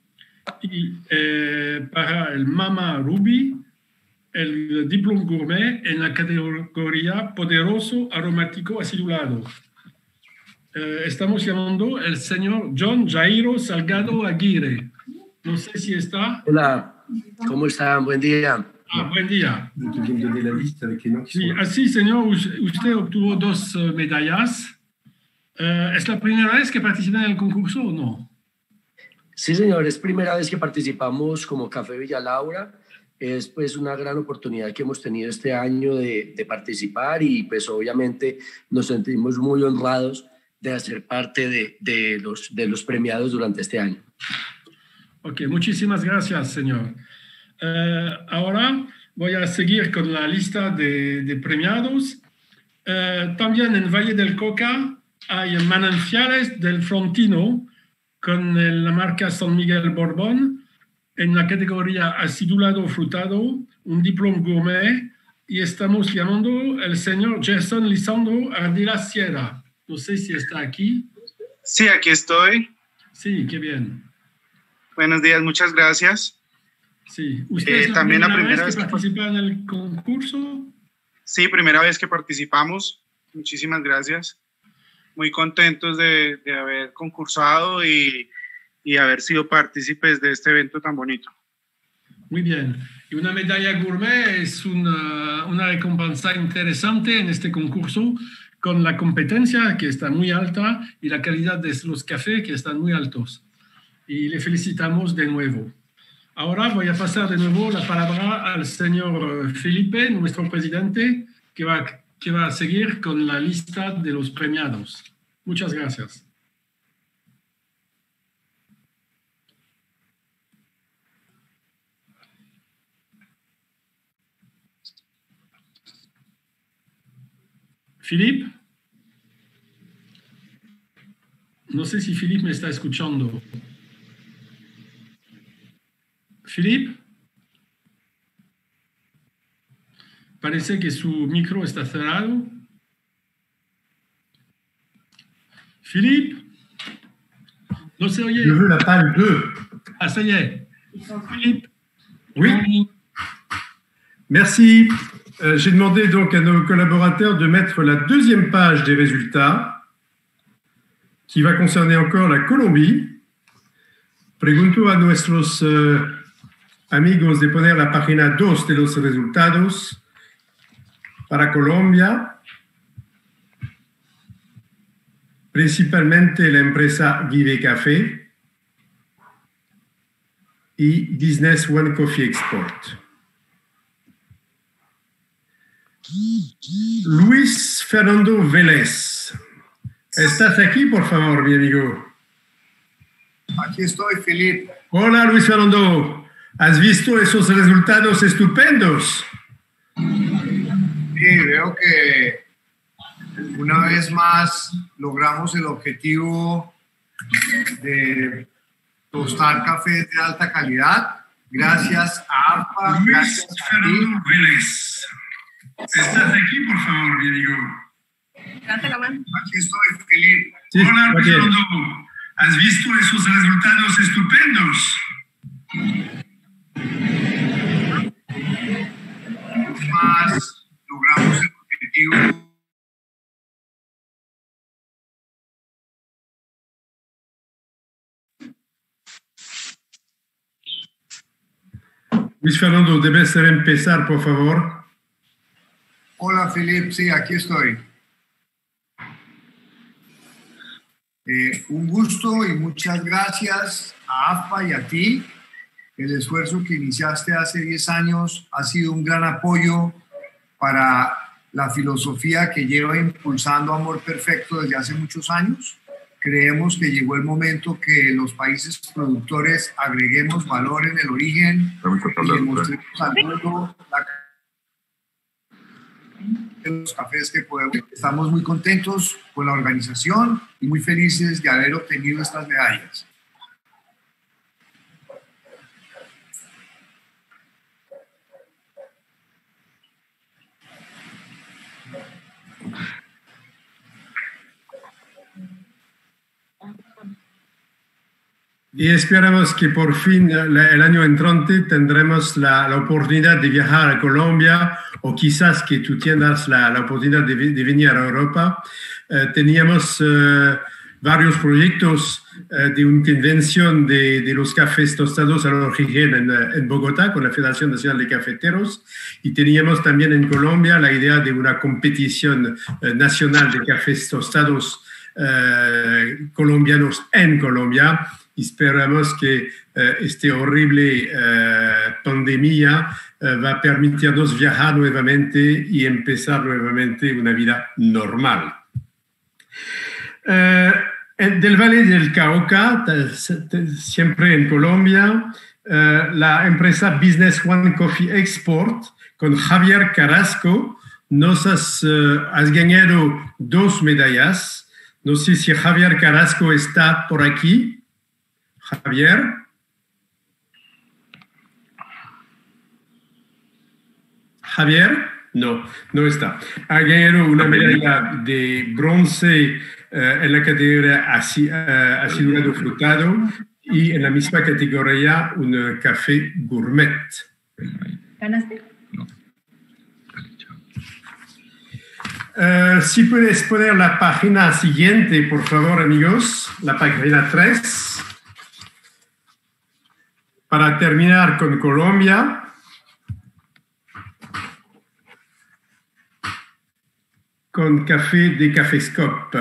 Speaker 11: y eh, para el Mama Ruby, el Diplôme Gourmet en la categoría Poderoso Aromático Acidulado. Eh, estamos llamando al señor John Jairo Salgado Aguirre. No sé si está.
Speaker 12: Hola, ¿cómo están? Buen día.
Speaker 11: Ah, buen día. Sí, así, señor, usted obtuvo dos uh, medallas. Uh, ¿Es la primera vez que participa en el concurso o no?
Speaker 12: Sí, señor, es primera vez que participamos como Café Villa Laura. Es pues una gran oportunidad que hemos tenido este año de, de participar y pues obviamente nos sentimos muy honrados de hacer parte de, de, los, de los premiados durante este año.
Speaker 11: Ok, muchísimas gracias, señor. Uh, ahora voy a seguir con la lista de, de premiados. Uh, también en Valle del Cauca hay Manantiales del Frontino con la marca San Miguel Borbón en la categoría acidulado frutado, un diploma gourmet, y estamos llamando al señor Jason Lisandro Ardila Sierra. No sé si está aquí.
Speaker 13: Sí, aquí estoy.
Speaker 11: Sí, qué bien.
Speaker 13: Buenos días, muchas gracias.
Speaker 11: Sí, ¿usted
Speaker 13: eh,
Speaker 11: es la
Speaker 13: también
Speaker 11: primera
Speaker 13: la primera
Speaker 11: vez
Speaker 13: vez
Speaker 11: que participa en el concurso?
Speaker 13: Sí, primera vez que participamos. Muchísimas gracias. Muy contentos de, de haber concursado y, y haber sido partícipes de este evento tan bonito.
Speaker 11: Muy bien. Y una medalla gourmet es una, una recompensa interesante en este concurso, con la competencia que está muy alta y la calidad de los cafés que están muy altos. Y le felicitamos de nuevo. Ahora voy a pasar de nuevo la palabra al señor Felipe, nuestro presidente, que va, que va a seguir con la lista de los premiados. Muchas gracias. Philippe, no sé si Philippe me está escuchando. Philippe, parece que su micro está cerrado. Philippe, no se oye.
Speaker 1: Je veux la page deux.
Speaker 11: Ah, ça y est. Philippe.
Speaker 1: Oui. Merci. Euh, J'ai demandé donc à nos collaborateurs de mettre la deuxième page des résultats, qui va concerner encore la Colombie. Pregunto a nuestros uh, amigos de poner la página dos de los resultados para Colombia, principalmente la empresa Vive Café y Business One Coffee Export. Luis Fernando Vélez. ¿Estás aquí, por favor, mi amigo?
Speaker 14: Aquí estoy, Felipe.
Speaker 1: Hola, Luis Fernando. ¿Has visto esos resultados estupendos?
Speaker 14: Sí, veo que una vez más logramos el objetivo de tostar cafés de alta calidad. Gracias a A F P A,
Speaker 1: Luis
Speaker 14: gracias a
Speaker 1: Fernando
Speaker 14: ti.
Speaker 1: Vélez. ¿Estás aquí, por favor, mi amigo?
Speaker 14: Aquí estoy, Felipe.
Speaker 1: Sí,
Speaker 14: Hola,
Speaker 1: Luis
Speaker 14: Luis
Speaker 1: Fernando. ¿Has visto esos resultados estupendos?
Speaker 14: Más logramos el objetivo.
Speaker 1: Luis Fernando, debes empezar, por favor.
Speaker 14: Hola, Felipe. Sí, aquí estoy. Eh, un gusto y muchas gracias a A F P A y a ti. El esfuerzo que iniciaste hace diez años ha sido un gran apoyo para la filosofía que lleva impulsando Amor Perfecto desde hace muchos años. Creemos que llegó el momento que los países productores agreguemos valor en el origen y demostremos al mundo la de los cafés que podemos. Estamos muy contentos con la organización y muy felices de haber obtenido estas medallas.
Speaker 1: Y esperamos que por fin el año entrante tendremos la, la oportunidad de viajar a Colombia, o quizás que tú tengas la, la oportunidad de, de venir a Europa. Eh, teníamos eh, varios proyectos eh, de intervención de, de los cafés tostados al origen en, en Bogotá con la Federación Nacional de Cafeteros, y teníamos también en Colombia la idea de una competición eh, nacional de cafés tostados eh, colombianos en Colombia. Esperamos que eh, esta horrible eh, pandemia eh, va a permitirnos viajar nuevamente y empezar nuevamente una vida normal. Eh, del Valle del Cauca, siempre en Colombia, eh, la empresa Business One Coffee Export con Javier Carrasco nos has, uh, has ganado dos medallas. No sé si Javier Carrasco está por aquí. Javier. Javier, no, no está. Ha ganado una medalla de bronce uh, en la categoría asi, uh, acidulado frutado y en la misma categoría un café gourmet.
Speaker 7: ¿Ganaste?
Speaker 1: Uh, si puedes poner la página siguiente, por favor, amigos, la página tres. Para terminar con Colombia, con café de Caféscope.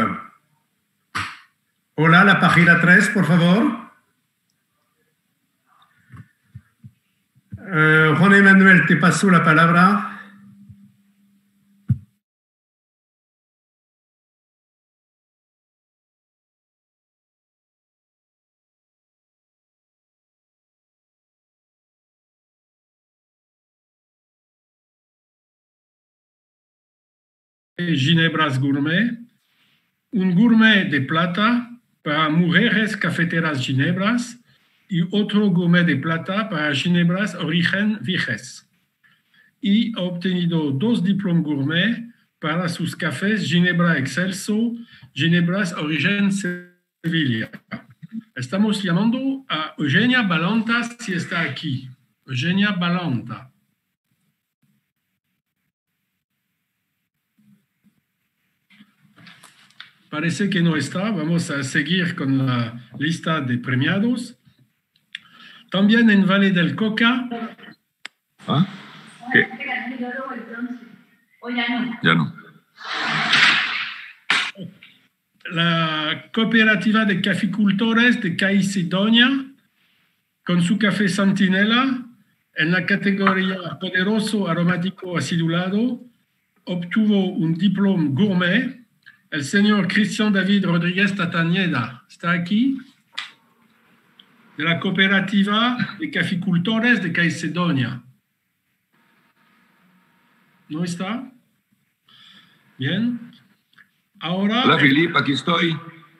Speaker 1: Hola, la página tres, por favor. Uh, Juan Emanuel, te paso la palabra.
Speaker 11: Ginebras Gourmet, un gourmet de plata para mujeres cafeteras Ginebras y otro gourmet de plata para Ginebras Origen Viges. Y ha obtenido dos diplomas gourmet para sus cafés Ginebra Excelso, Ginebras Origen Sevilla. Estamos llamando a Eugenia Balanta si está aquí. Eugenia Balanta. Parece que no está. Vamos a seguir con la lista de premiados. También en Valle del Cauca.
Speaker 15: ¿Ah? ¿Qué? Ya no.
Speaker 11: La cooperativa de caficultores de Caicedonia, con su café Centinela, en la categoría poderoso aromático acidulado, obtuvo un diploma gourmet. El señor Cristian David Rodríguez Tatañeda está aquí, de la cooperativa de caficultores de Caicedonia. ¿No está? Bien. Ahora...
Speaker 15: Hola, Filip, aquí estoy.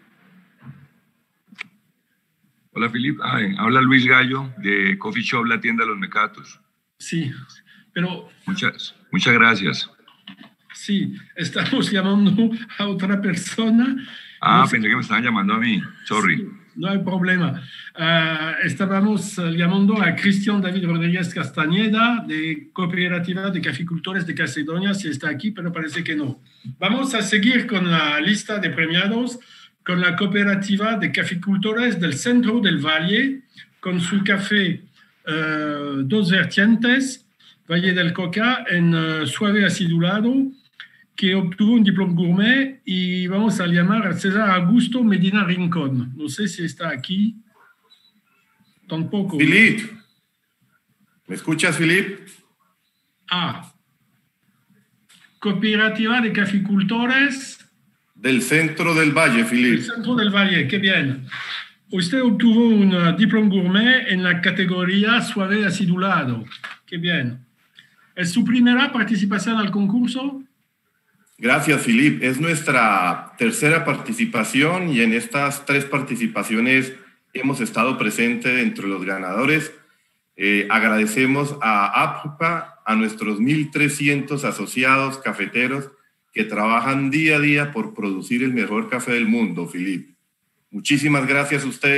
Speaker 15: Hola, Filip. Ah, habla Luis Gallo, de Coffee Shop, la tienda de los Mecatos.
Speaker 11: Sí, pero...
Speaker 15: Muchas, muchas gracias.
Speaker 11: Sí, estamos llamando a otra persona.
Speaker 15: Ah,
Speaker 11: no
Speaker 15: pensé que me estaban llamando a mí. Sorry.
Speaker 11: Sí, no hay problema. Uh, estábamos uh, llamando a Cristian David Rodríguez Castañeda, de Cooperativa de Caficultores de Caicedonia, si está aquí, pero parece que no. Vamos a seguir con la lista de premiados, con la Cooperativa de Caficultores del Centro del Valle, con su café uh, Dos Vertientes, Valle del Cauca, en uh, suave acidulado, que obtuvo un diploma gourmet, y vamos a llamar a César Augusto Medina Rincón. No sé si está aquí. Tampoco.
Speaker 16: Filip, ¿me escuchas, Filip?
Speaker 11: Ah. Cooperativa de Caficultores.
Speaker 16: Del Centro del Valle, Filip.
Speaker 11: Del Centro del Valle, qué bien. Usted obtuvo un uh, diploma gourmet en la categoría suave acidulado. Qué bien. ¿Es su primera participación al concurso?
Speaker 16: Gracias, Filip. Es nuestra tercera participación y en estas tres participaciones hemos estado presentes entre los ganadores. Eh, agradecemos a A P P A, a nuestros mil trescientos asociados cafeteros que trabajan día a día por producir el mejor café del mundo, Filip. Muchísimas gracias a ustedes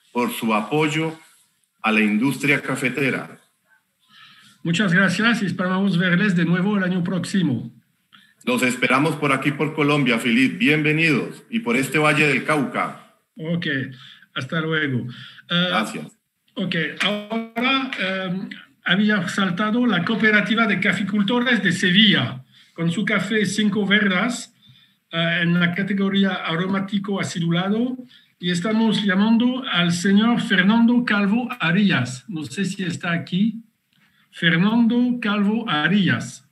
Speaker 16: por su apoyo a la industria cafetera.
Speaker 11: Muchas gracias y esperamos verles de nuevo el año próximo.
Speaker 16: Los esperamos por aquí, por Colombia, Philippe. Bienvenidos. Y por este Valle del Cauca.
Speaker 11: Ok, hasta luego. Uh,
Speaker 16: Gracias.
Speaker 11: Ok, ahora um, había saltado la Cooperativa de Caficultores de Sevilla, con su café Cinco Verdas, uh, en la categoría aromático acidulado, y estamos llamando al señor Fernando Calvo Arias. No sé si está aquí. Fernando Calvo Arias.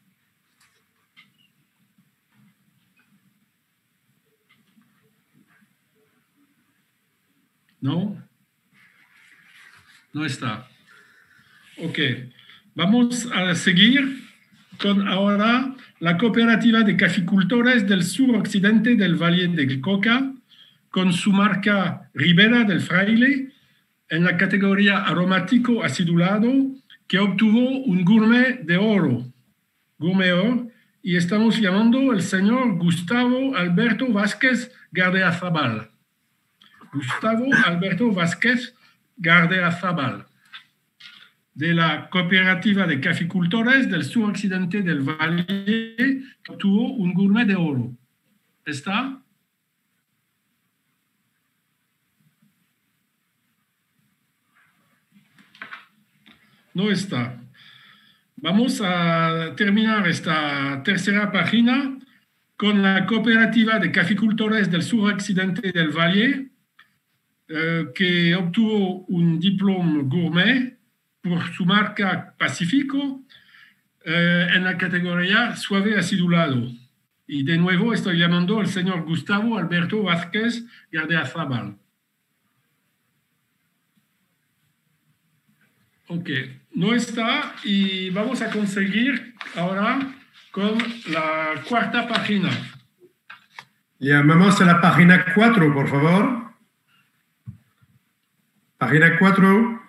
Speaker 11: ¿No? No está. Ok. Vamos a seguir con ahora la Cooperativa de Caficultores del Suroccidente del Valle del Cauca, con su marca Ribera del Fraile, en la categoría aromático acidulado, que obtuvo un gourmet de oro, gourmet oro, y estamos llamando al señor Gustavo Alberto Vázquez Gardeazabal. Gustavo Alberto Vázquez Gardeazabal, de la Cooperativa de Caficultores del Suroccidente del Valle, que obtuvo un gourmet de oro. ¿Está? No está. Vamos a terminar esta tercera página con la Cooperativa de Caficultores del Suroccidente del Valle, eh, que obtuvo un diploma gourmet por su marca Pacífico eh, en la categoría suave acidulado. Y de nuevo estoy llamando al señor Gustavo Alberto Vázquez Gardeazabal. Ok, no está y vamos a conseguir ahora con la cuarta página.
Speaker 1: Llamamos a la página cuatro, por favor. Página cuatro.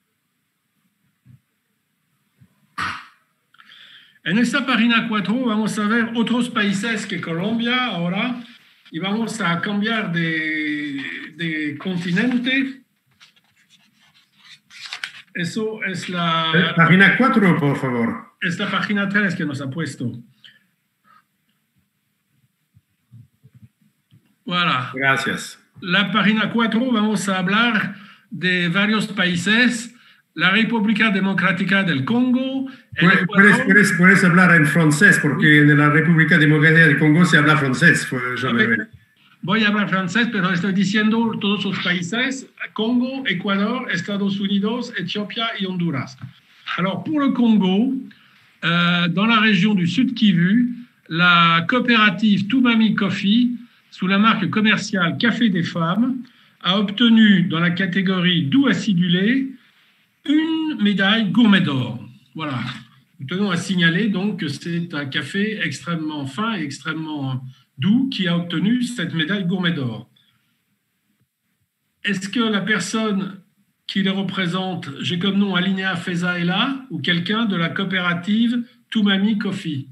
Speaker 11: En esta página cuatro vamos a ver otros países que Colombia ahora y vamos a cambiar de, de continente. Eso es la...
Speaker 1: Página cuatro, por favor.
Speaker 11: Es la página tres que nos ha puesto. Voilà.
Speaker 1: Gracias.
Speaker 11: La página cuatro vamos a hablar de varios países. La República Democrática del Congo.
Speaker 1: Puedes, puedes, puedes, puedes hablar en francés, porque en la República Democrática del Congo se habla francés.
Speaker 11: Voy a hablar francés, pero estoy diciendo todos los países: Congo, Ecuador, Estados Unidos, Éthiopie et Honduras. Alors, pour le Congo, euh, dans la région du Sud Kivu, la coopérative Toumami Coffee, sous la marque commerciale Café des Femmes, a obtenu dans la catégorie doux acidulé une médaille gourmet d'or. Voilà. Nous tenons à signaler donc que c'est un café extrêmement fin et extrêmement doux qui a obtenu cette médaille gourmet d'or. Est-ce que la personne qui les représente, j'ai comme nom Alinéa Feza est là, ou quelqu'un de la coopérative Toumami Coffee?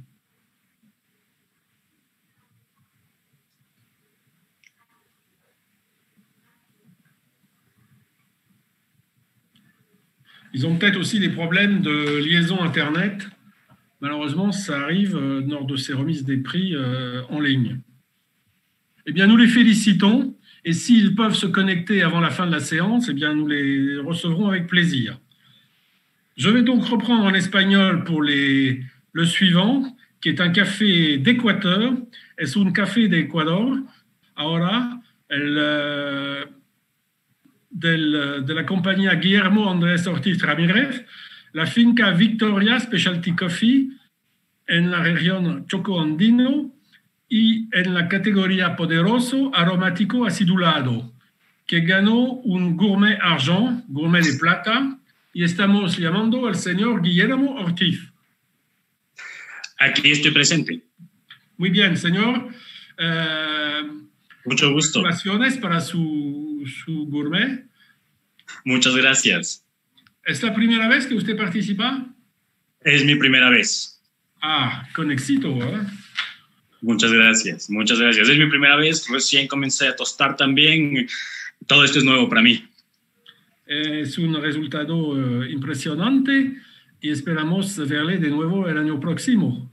Speaker 11: Ils ont peut-être aussi des problèmes de liaison Internet. Malheureusement, ça arrive euh, lors de ces remises des prix euh, en ligne. Eh bien, nous les félicitons. Et s'ils peuvent se connecter avant la fin de la séance, eh bien, nous les recevrons avec plaisir. Je vais donc reprendre en espagnol pour les, le suivant, qui est un café d'Équateur. Es un café de Ecuador. Ahora, el... Euh, Del, de la compañía Guillermo Andrés Ortiz Ramírez, la finca Victoria Specialty Coffee en la región Choco Andino y en la categoría Poderoso Aromático Acidulado, que ganó un gourmet argent, gourmet de plata, y estamos llamando al señor Guillermo Ortiz.
Speaker 17: Aquí estoy presente.
Speaker 11: Muy bien, señor. Eh,
Speaker 17: Mucho gusto.
Speaker 11: Congratulaciones para su, su gourmet.
Speaker 17: Muchas gracias.
Speaker 11: ¿Es la primera vez que usted participa?
Speaker 17: Es mi primera vez.
Speaker 11: Ah, con éxito, ¿eh?
Speaker 17: Muchas gracias, muchas gracias. Es mi primera vez, recién comencé a tostar también. Todo esto es nuevo para mí.
Speaker 11: Es un resultado uh, impresionante y esperamos verle de nuevo el año próximo.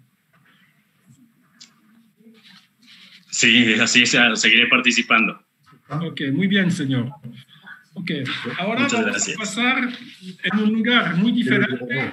Speaker 17: Sí, así es, seguiré participando.
Speaker 11: Ok, muy bien, señor. Ok, ahora
Speaker 17: Muchas
Speaker 11: vamos
Speaker 17: gracias.
Speaker 11: a pasar en un lugar muy diferente,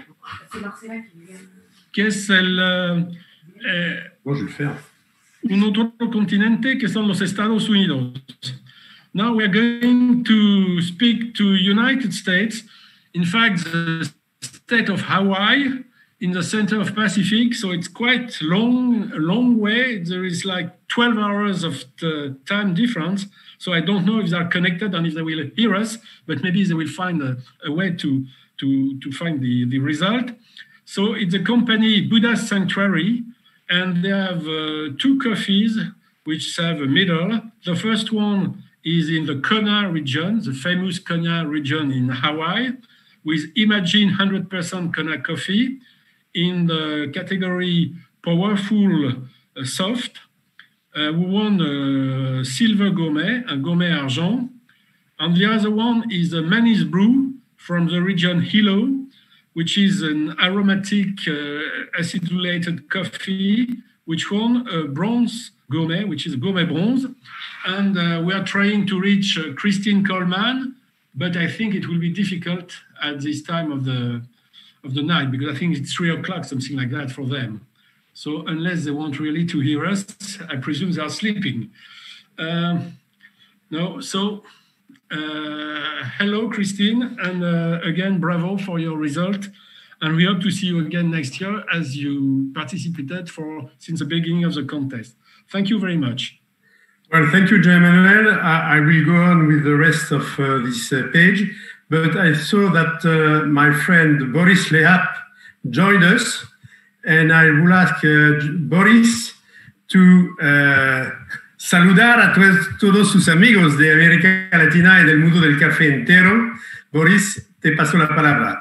Speaker 11: que es el, uh, eh, un otro continente que son los Estados Unidos. Now we are going to speak to United States, in fact, the state of Hawaii, in the center of Pacific, so it's quite long, a long way. There is like twelve hours of the time difference, so I don't know if they're connected and if they will hear us, but maybe they will find a, a way to, to, to find the, the result. So it's a company, Buddha Sanctuary, and they have uh, two coffees which have a middle. The first one is in the Kona region, the famous Kona region in Hawaii, with Imagine one hundred percent Kona coffee in the category Powerful uh, Soft. Uh, we won a Silver Gourmet, a Gourmet Argent. And the other one is a Manis Brew from the region Hilo, which is an aromatic uh, acidulated coffee, which won a Bronze Gourmet, which is a Gourmet Bronze. And uh, we are trying to reach uh, Christine Coleman, but I think it will be difficult at this time of the of the night, because I think it's three o'clock, something like that for them. So unless they want really to hear us, I presume they are sleeping. Um, no, so uh, hello, Christine, and uh, again, bravo for your result. And we hope to see you again next year as you participated for since the beginning of the contest. Thank you very much.
Speaker 18: Well, thank you, Jean-Emmanuel. I, I will go on with the rest of uh, this uh, page, but I saw that uh, my friend Boris Lehap joined us, and I will ask uh, Boris to uh, saludar a to todos sus amigos de América Latina y del mundo del café entero. Boris, te paso la palabra.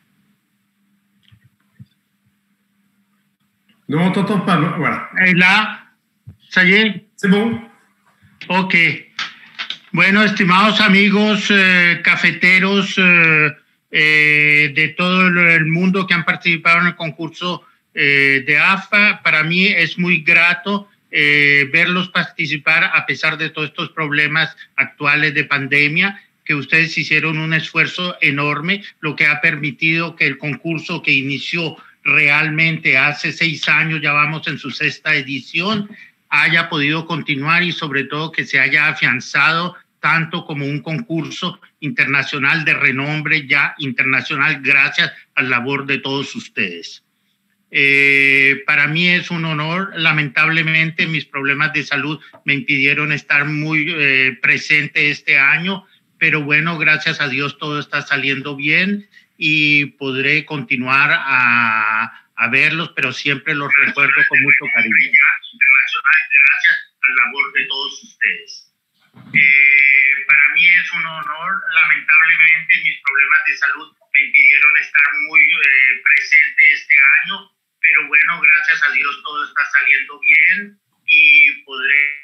Speaker 18: Non, on t'entend pas. Voilà.
Speaker 19: Et là, ça y est.
Speaker 18: C'est bon.
Speaker 19: Ok. Bueno, estimados amigos eh, cafeteros eh, eh, de todo el mundo que han participado en el concurso eh, de A F P A, para mí es muy grato eh, verlos participar a pesar de todos estos problemas actuales de pandemia, que ustedes hicieron un esfuerzo enorme, lo que ha permitido que el concurso que inició realmente hace seis años, ya vamos en su sexta edición, haya podido continuar y sobre todo que se haya afianzado tanto como un concurso internacional de renombre ya internacional gracias a la labor de todos ustedes. Eh, para mí es un honor. Lamentablemente mis problemas de salud me impidieron estar muy eh, presente este año, pero bueno, gracias a Dios todo está saliendo bien y podré continuar a, a verlos, pero siempre los recuerdo con mucho cariño. Internacional, gracias a la labor de todos ustedes. Eh, para mí es un honor. Lamentablemente mis problemas de salud me impidieron estar muy eh, presente este año, pero bueno, gracias a Dios todo está saliendo bien y podré...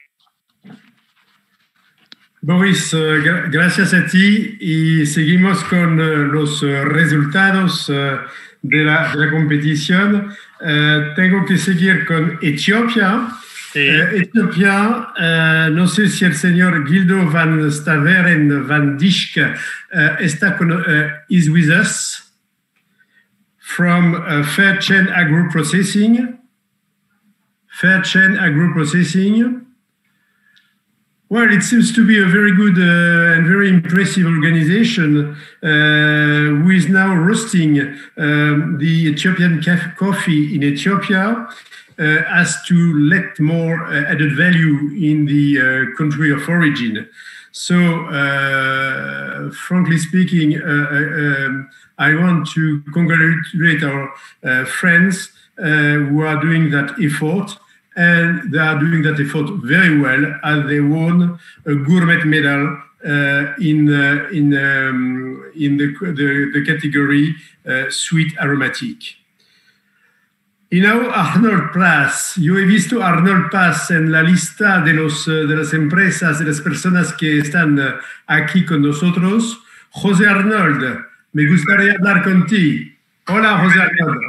Speaker 18: Boris, uh, gra gracias a ti y seguimos con uh, los uh, resultados uh, de, la, de la competición. Uh, tengo que seguir con Etiopía. Sí. Uh, Etiopía, uh, no sé si el señor Gildo van Staveren van Dijk uh, está con, uh, is with us from uh, Fairchain Agro Processing. Fairchain Agro Processing. Well, it seems to be a very good uh, and very impressive organization uh, who is now roasting um, the Ethiopian coffee in Ethiopia uh, as to let more uh, added value in the uh, country of origin. So, uh, frankly speaking, uh, uh, um, I want to congratulate our uh, friends uh, who are doing that effort. And they are doing that effort very well as they won a gourmet medal uh, in, uh, in, um, in the, the, the category uh, sweet aromatic. You know, Arnold Plas, yo he visto Arnold Plas en la lista de, los, de las empresas, de las personas que están aquí con nosotros, José Arnold, me gustaría hablar contigo. Hola, José Arnold.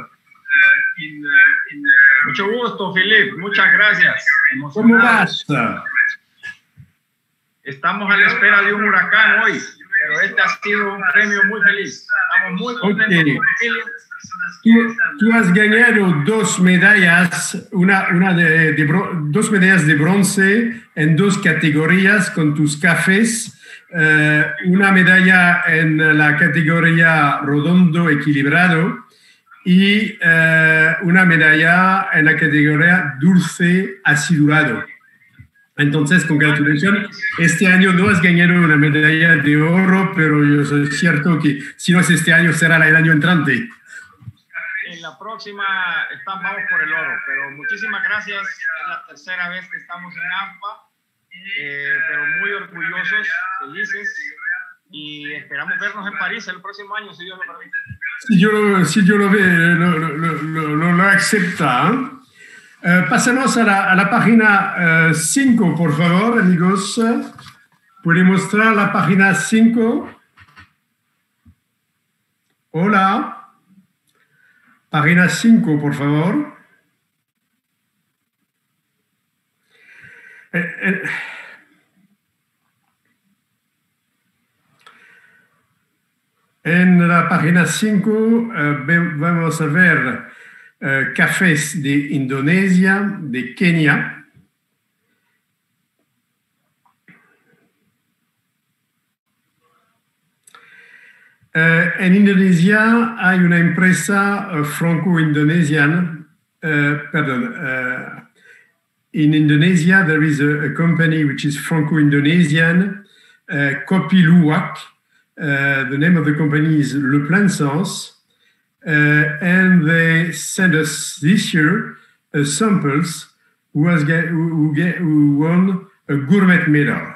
Speaker 20: Mucho gusto, Philippe. Muchas gracias.
Speaker 18: ¿Cómo vas?
Speaker 20: Estamos a la espera de un huracán hoy, pero este ha sido un premio muy feliz. Estamos muy contentos
Speaker 18: Okay.
Speaker 20: con Philippe.
Speaker 18: Tú, tú has ganado dos medallas, una, una de, de bro- dos medallas de bronce en dos categorías con tus cafés. Eh, una medalla en la categoría redondo equilibrado y eh, una medalla en la categoría dulce acidulado. Entonces, congratulaciones. Este año no has ganado una medalla de oro, pero yo soy cierto que si no es este año, será el año entrante.
Speaker 20: En la próxima estamos, vamos por el oro, pero muchísimas gracias. Es la tercera vez que estamos en A F P A, eh, pero muy orgullosos, felices y esperamos vernos en París el próximo año, si Dios lo permite.
Speaker 18: Si yo lo, si yo lo, ve, lo, lo, lo, lo, lo acepta. ¿eh? Eh, pasemos a la, a la página cinco, por favor, amigos. ¿Puede mostrar la página cinco? Hola. Página cinco, por favor. Eh, eh. En la página cinco eh, vamos a ver eh, cafés de Indonesia, de Kenia. Eh, en Indonesia hay una empresa uh, franco-indonesiana, uh, pardon, uh, in Indonesia there is a, a company which is Franco-Indonesian, uh, Kopi Luwak. Uh, the name of the company is Le Plein Sens, uh, and they sent us this year uh, samples who, has get, who, who, get, who won a gourmet medal.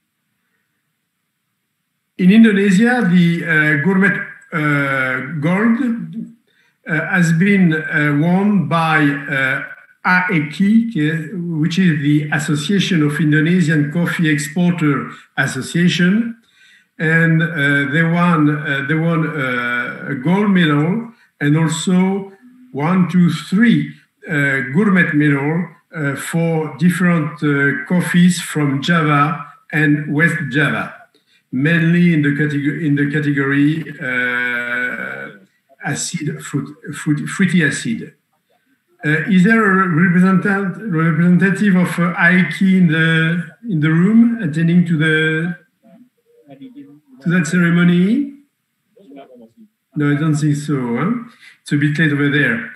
Speaker 18: In Indonesia, the uh, gourmet uh, gold uh, has been uh, won by uh, A E K I, which is the Association of Indonesian Coffee Exporter Association, and uh, they won uh, they won uh, a gold medal and also one, two, three uh, gourmet medal uh, for different uh, coffees from Java and West Java, mainly in the category in the category uh, acid fruit, fruit, fruity acid. Uh, is there a representative representative of uh, A E K I in the in the room attending to the to that ceremony? No, I don't think so. Huh? It's a bit late over there.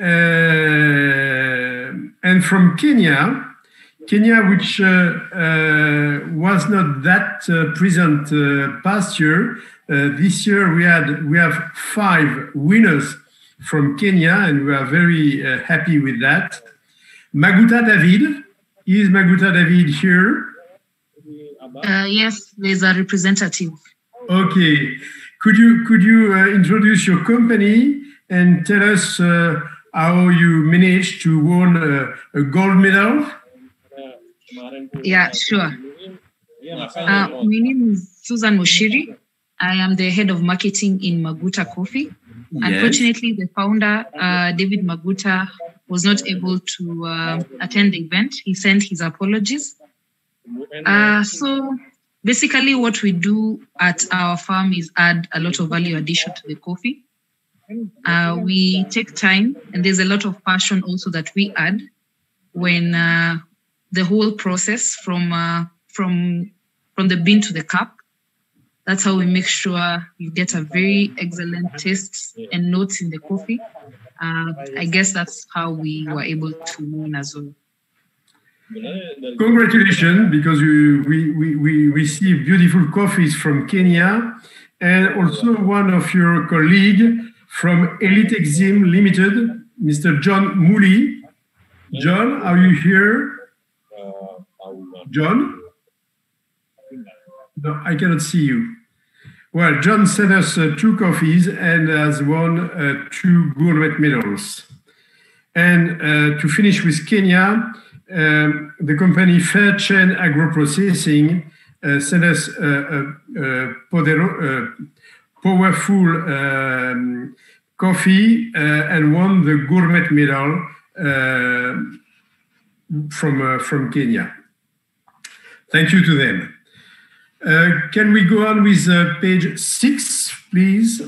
Speaker 18: Uh, and from Kenya, Kenya, which uh, uh, was not that uh, present uh, past year, uh, this year we had we have five winners from Kenya, and we are very uh, happy with that. Maguta David, is Maguta David here?
Speaker 21: Uh, yes, there's a representative.
Speaker 18: Okay, could you could you uh, introduce your company and tell us uh, how you managed to win uh, a gold medal?
Speaker 21: Yeah, sure. Uh, my name is Susan Moshiri. I am the head of marketing in Maguta Coffee. Yes. Unfortunately, the founder, uh, David Maguta, was not able to uh, attend the event. He sent his apologies. Uh, so basically what we do at our farm is add a lot of value addition to the coffee. Uh, we take time, and there's a lot of passion also that we add when uh, the whole process from uh, from from the bean to the cup. That's how we make sure you get a very excellent taste and notes in the coffee. Uh, I guess that's how we were able to win as well.
Speaker 18: Congratulations, because you, we, we, we receive beautiful coffees from Kenya, and also one of your colleagues from Elite Exim Limited, Mister John Mooley. John, are you here? John? No, I cannot see you. Well, John sent us uh, two coffees and has won uh, two gourmet medals. And uh, to finish with Kenya, um, the company Fairchain Agro Processing uh, sent us a, a, a podero, uh, powerful um, coffee uh, and won the gourmet medal uh, from, uh, from Kenya. Thank you to them. Uh, can we go on with uh, page six, please?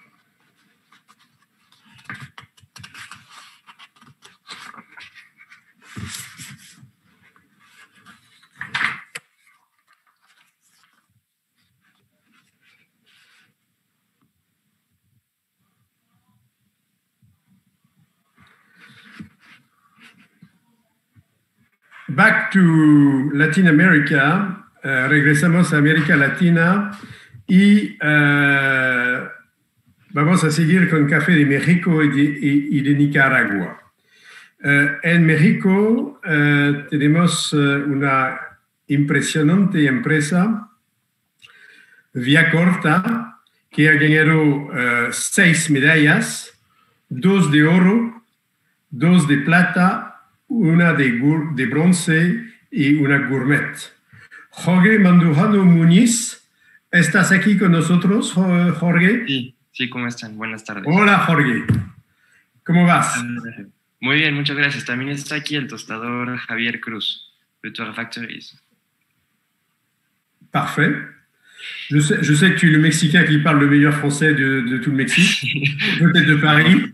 Speaker 18: Back to Latin America, uh, regresamos a América Latina y uh, vamos a seguir con café de México y de, y, y de Nicaragua. Uh, en México uh, tenemos uh, una impresionante empresa, Vía Corta, que ha ganado uh, seis medallas, dos de oro, dos de plata, una de, de bronce y una gourmet. Jorge Mandujano Muñiz, ¿estás aquí con nosotros, Jorge?
Speaker 2: Sí, sí, ¿cómo están? Buenas tardes.
Speaker 18: Hola, Jorge. ¿Cómo vas?
Speaker 2: Muy bien, muchas gracias. También está aquí el tostador Javier Cruz, de Tour Factories.
Speaker 18: Parfait. Je sais, je sais que tu es le Mexicain qui parle le meilleur français de, de tout le Mexique, peut-être de Paris.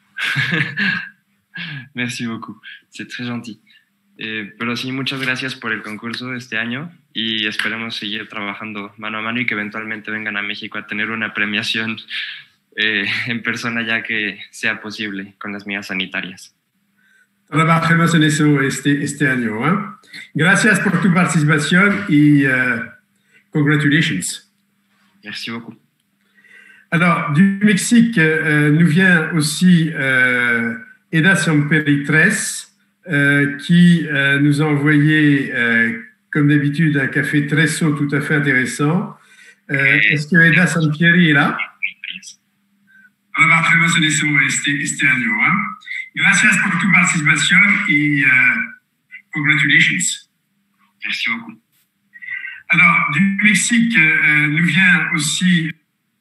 Speaker 2: Merci beaucoup, c'est très gentil. Eh, pero sí, muchas gracias por el concurso de este año y esperemos seguir trabajando mano a mano y que eventualmente vengan a México a tener una premiación eh, en persona ya que sea posible con las medidas sanitarias.
Speaker 18: Trabajemos en eso este, este año. ¿eh? Gracias por tu participación y uh, congratulations.
Speaker 2: Merci beaucoup.
Speaker 18: Alors, du Mexique, euh, nous vient aussi euh, Eda Samperi-Tres, euh, qui euh, nous a envoyé, euh, comme d'habitude, un café très chaud tout à fait intéressant. Euh, Est-ce que Eda Sampieri est là? Trabajemos en eso este, este año. ¿eh? Gracias por tu participación y uh, congratulations.
Speaker 2: Merci beaucoup.
Speaker 18: Alors, du Mexique, euh, nous vient aussi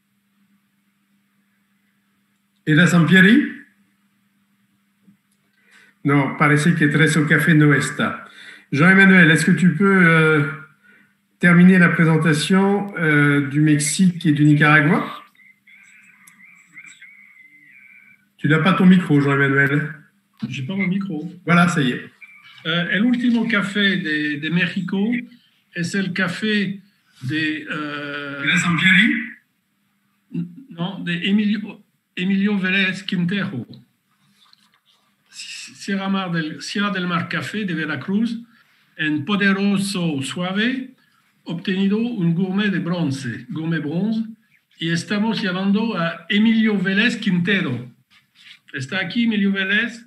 Speaker 18: Eda Sampieri. Non, parece que Tres au Café no está. Jean-Emmanuel, est-ce que tu peux euh, terminer la présentation euh, du Mexique et du Nicaragua? Tu n'as pas ton micro, Jean-Emmanuel.
Speaker 11: J'ai pas mon micro.
Speaker 18: Voilà, ça y est.
Speaker 11: Euh, el último café de, de México es el café de... Euh,
Speaker 18: ¿De Sampieri?
Speaker 11: Non, de Emilio, Emilio Vélez Quintero. Sierra, Mar del, Sierra del Mar Café de Veracruz, en poderoso suave, obtenido un gourmet de bronce, gourmet bronze, y estamos llamando a Emilio Vélez Quintero. ¿Está aquí Emilio Vélez?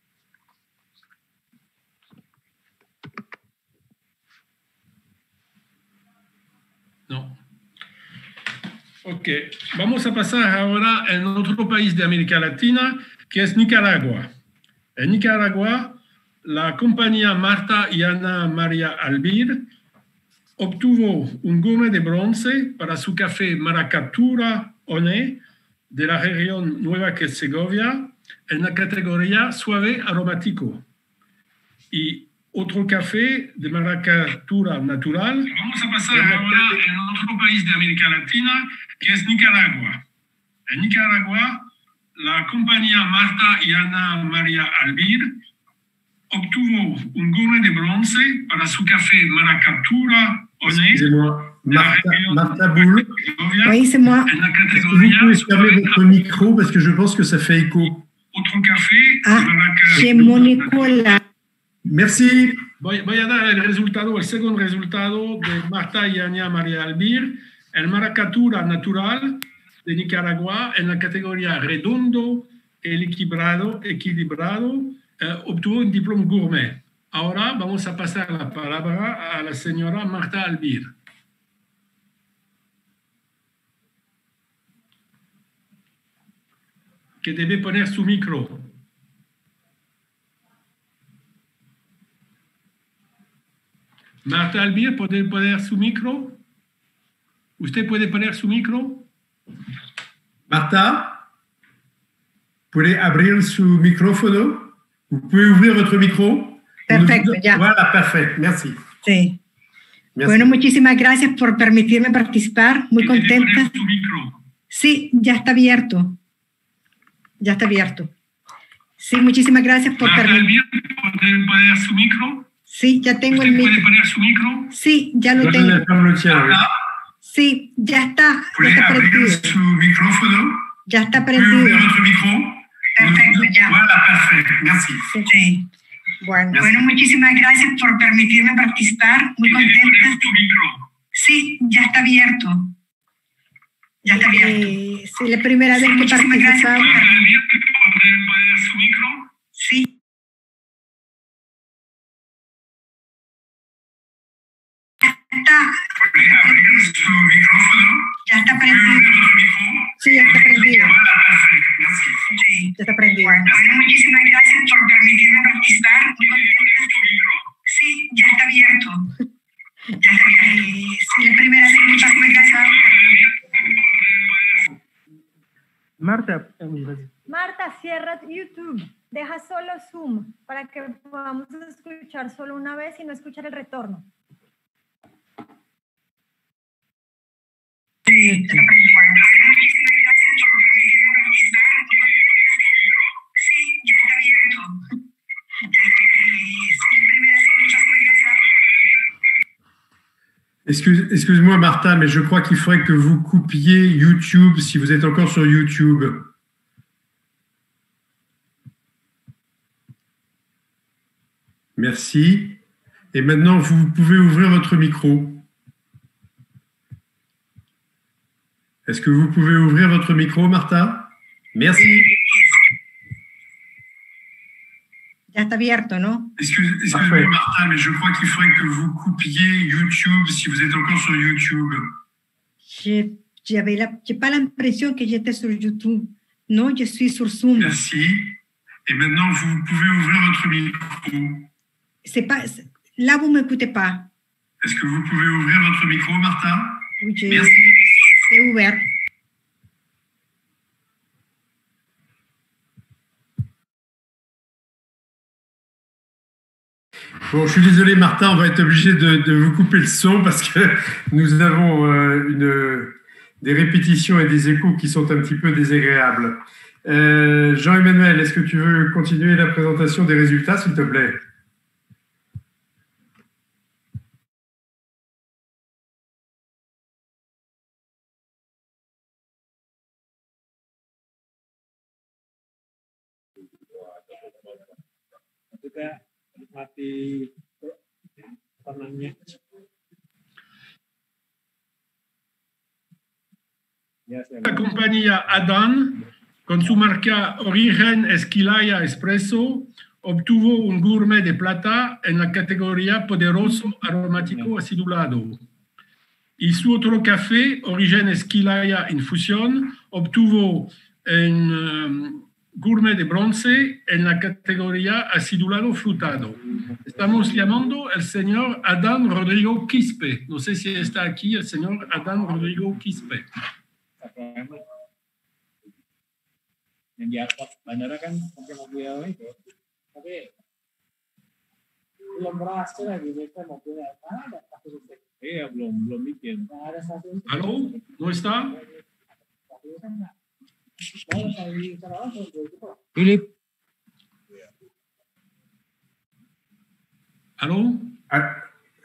Speaker 11: No. Ok, vamos a pasar ahora en otro país de América Latina, que es Nicaragua. En Nicaragua, la compañía Marta y Ana María Albir obtuvo un gourmet de bronce para su café Maracatura One de la región Nueva Segovia en la categoría suave aromático. Y otro café de Maracatura natural. Vamos a pasar ahora en otro país de América Latina, que es Nicaragua. En Nicaragua, la compañía Marta y Ana María Albir obtuvo un gourmet de bronce para su café Maracatura One.
Speaker 18: Excusez-moi, Martha, Martha Boule.
Speaker 22: Oui, c'est moi.
Speaker 18: Est-ce que vous pouvez fermer votre micro parce que je pense que ça fait écho.
Speaker 11: Otro café
Speaker 22: Ah, j'ai mon écho là.
Speaker 18: Merci.
Speaker 11: Voy, voy a dar el resultado, el segundo resultado de Marta y Ana María Albir, el Maracatura natural de Nicaragua en la categoría redondo, el equilibrado, equilibrado eh, obtuvo un diploma gourmet. Ahora vamos a pasar la palabra a la señora Marta Albir. Que debe poner su micro.
Speaker 18: Marta Albir, ¿puede poner su micro? ¿Usted puede poner su micro? Marta, ¿puede abrir su micrófono? ¿Vous pouvez ouvrir votre micro?
Speaker 22: Perfecto, ya.
Speaker 18: Voilà, perfecto, merci.
Speaker 22: Sí.
Speaker 18: Merci.
Speaker 22: Bueno, muchísimas gracias por permitirme participar. Muy contenta. Sí, ya está abierto. Ya está abierto. Sí, muchísimas gracias por permitirme.
Speaker 18: ¿Puede poner su micro?
Speaker 22: Sí, ya tengo el micro.
Speaker 18: ¿Puede poner su micro?
Speaker 22: Sí, ya lo tengo. Sí, ya está. Ya está prendido.
Speaker 18: Su micrófono.
Speaker 22: Ya está prendido.
Speaker 18: ¿Otro micro?
Speaker 22: Perfecto, ya.
Speaker 18: Voilà, perfecto, merci.
Speaker 22: Sí. Bueno, bueno, muchísimas gracias por permitirme participar. Muy contenta. Sí, ya está abierto. Ya está abierto. Eh, sí, la primera vez que participaba. Sí. Ya está prendido. Sí, ya está prendido. Sí, ya está prendido. Bueno, muchísimas gracias por permitirme participar. Muy contenta. Sí, ya está abierto. Ya está abierto. Sí, la primera vez que participaba.
Speaker 3: Marta.
Speaker 7: Marta, cierra YouTube. Deja solo Zoom para que podamos escuchar solo una vez y no escuchar el retorno.
Speaker 22: Sí, ya está prendido. Muchísimas gracias por permitirme participar. Sí, ya está abierto. Ya está abierto. Sí, la primera vez que
Speaker 18: Excuse, excuse-moi Martha, mais je crois qu'il faudrait que vous coupiez YouTube si vous êtes encore sur YouTube. Merci. Et maintenant, vous pouvez ouvrir votre micro. Est-ce que vous pouvez ouvrir votre micro, Martha? Merci.
Speaker 22: Ya está abierto, ¿no?
Speaker 18: Excuse, excusez-moi Martha, mais je crois qu'il faudrait que vous coupiez YouTube si vous êtes encore sur YouTube.
Speaker 22: J'ai j'avais la, j'ai pas l'impression que j'étais sur YouTube. Non, je suis sur Zoom.
Speaker 18: Merci. Et maintenant, vous pouvez ouvrir votre micro.
Speaker 22: C'est pas, là, vous ne m'écoutez pas.
Speaker 18: Est-ce que vous pouvez ouvrir votre micro, Martha?
Speaker 22: Oui, j'ai,
Speaker 18: Merci.
Speaker 22: c'est ouvert.
Speaker 18: Bon, je suis désolé, Martha, on va être obligé de, de vous couper le son parce que nous avons euh, une, des répétitions et des échos qui sont un petit peu désagréables. Euh, Jean-Emmanuel, est-ce que tu veux continuer la présentation des résultats, s'il te plaît? La compañía Adán, con su marca Origen Esquilaya Espresso, obtuvo un gourmet de plata en la categoría Poderoso Aromático Acidulado. Y su otro café, Origen Esquilaya Infusión, obtuvo un um, gourmet de bronce en la categoría Acidulado Frutado. Estamos llamando al señor Adán Rodrigo Quispe. No sé si está aquí el señor Adán Rodrigo Quispe.
Speaker 3: Yang di atas bandara kan pakai mobil itu, tapi belum berhasil lagi mereka mobilnya ada satu detik. Iya belum belum bikin. Nah, ada satu.
Speaker 18: Halo, no está?
Speaker 3: Philip.
Speaker 18: Allô? Ah.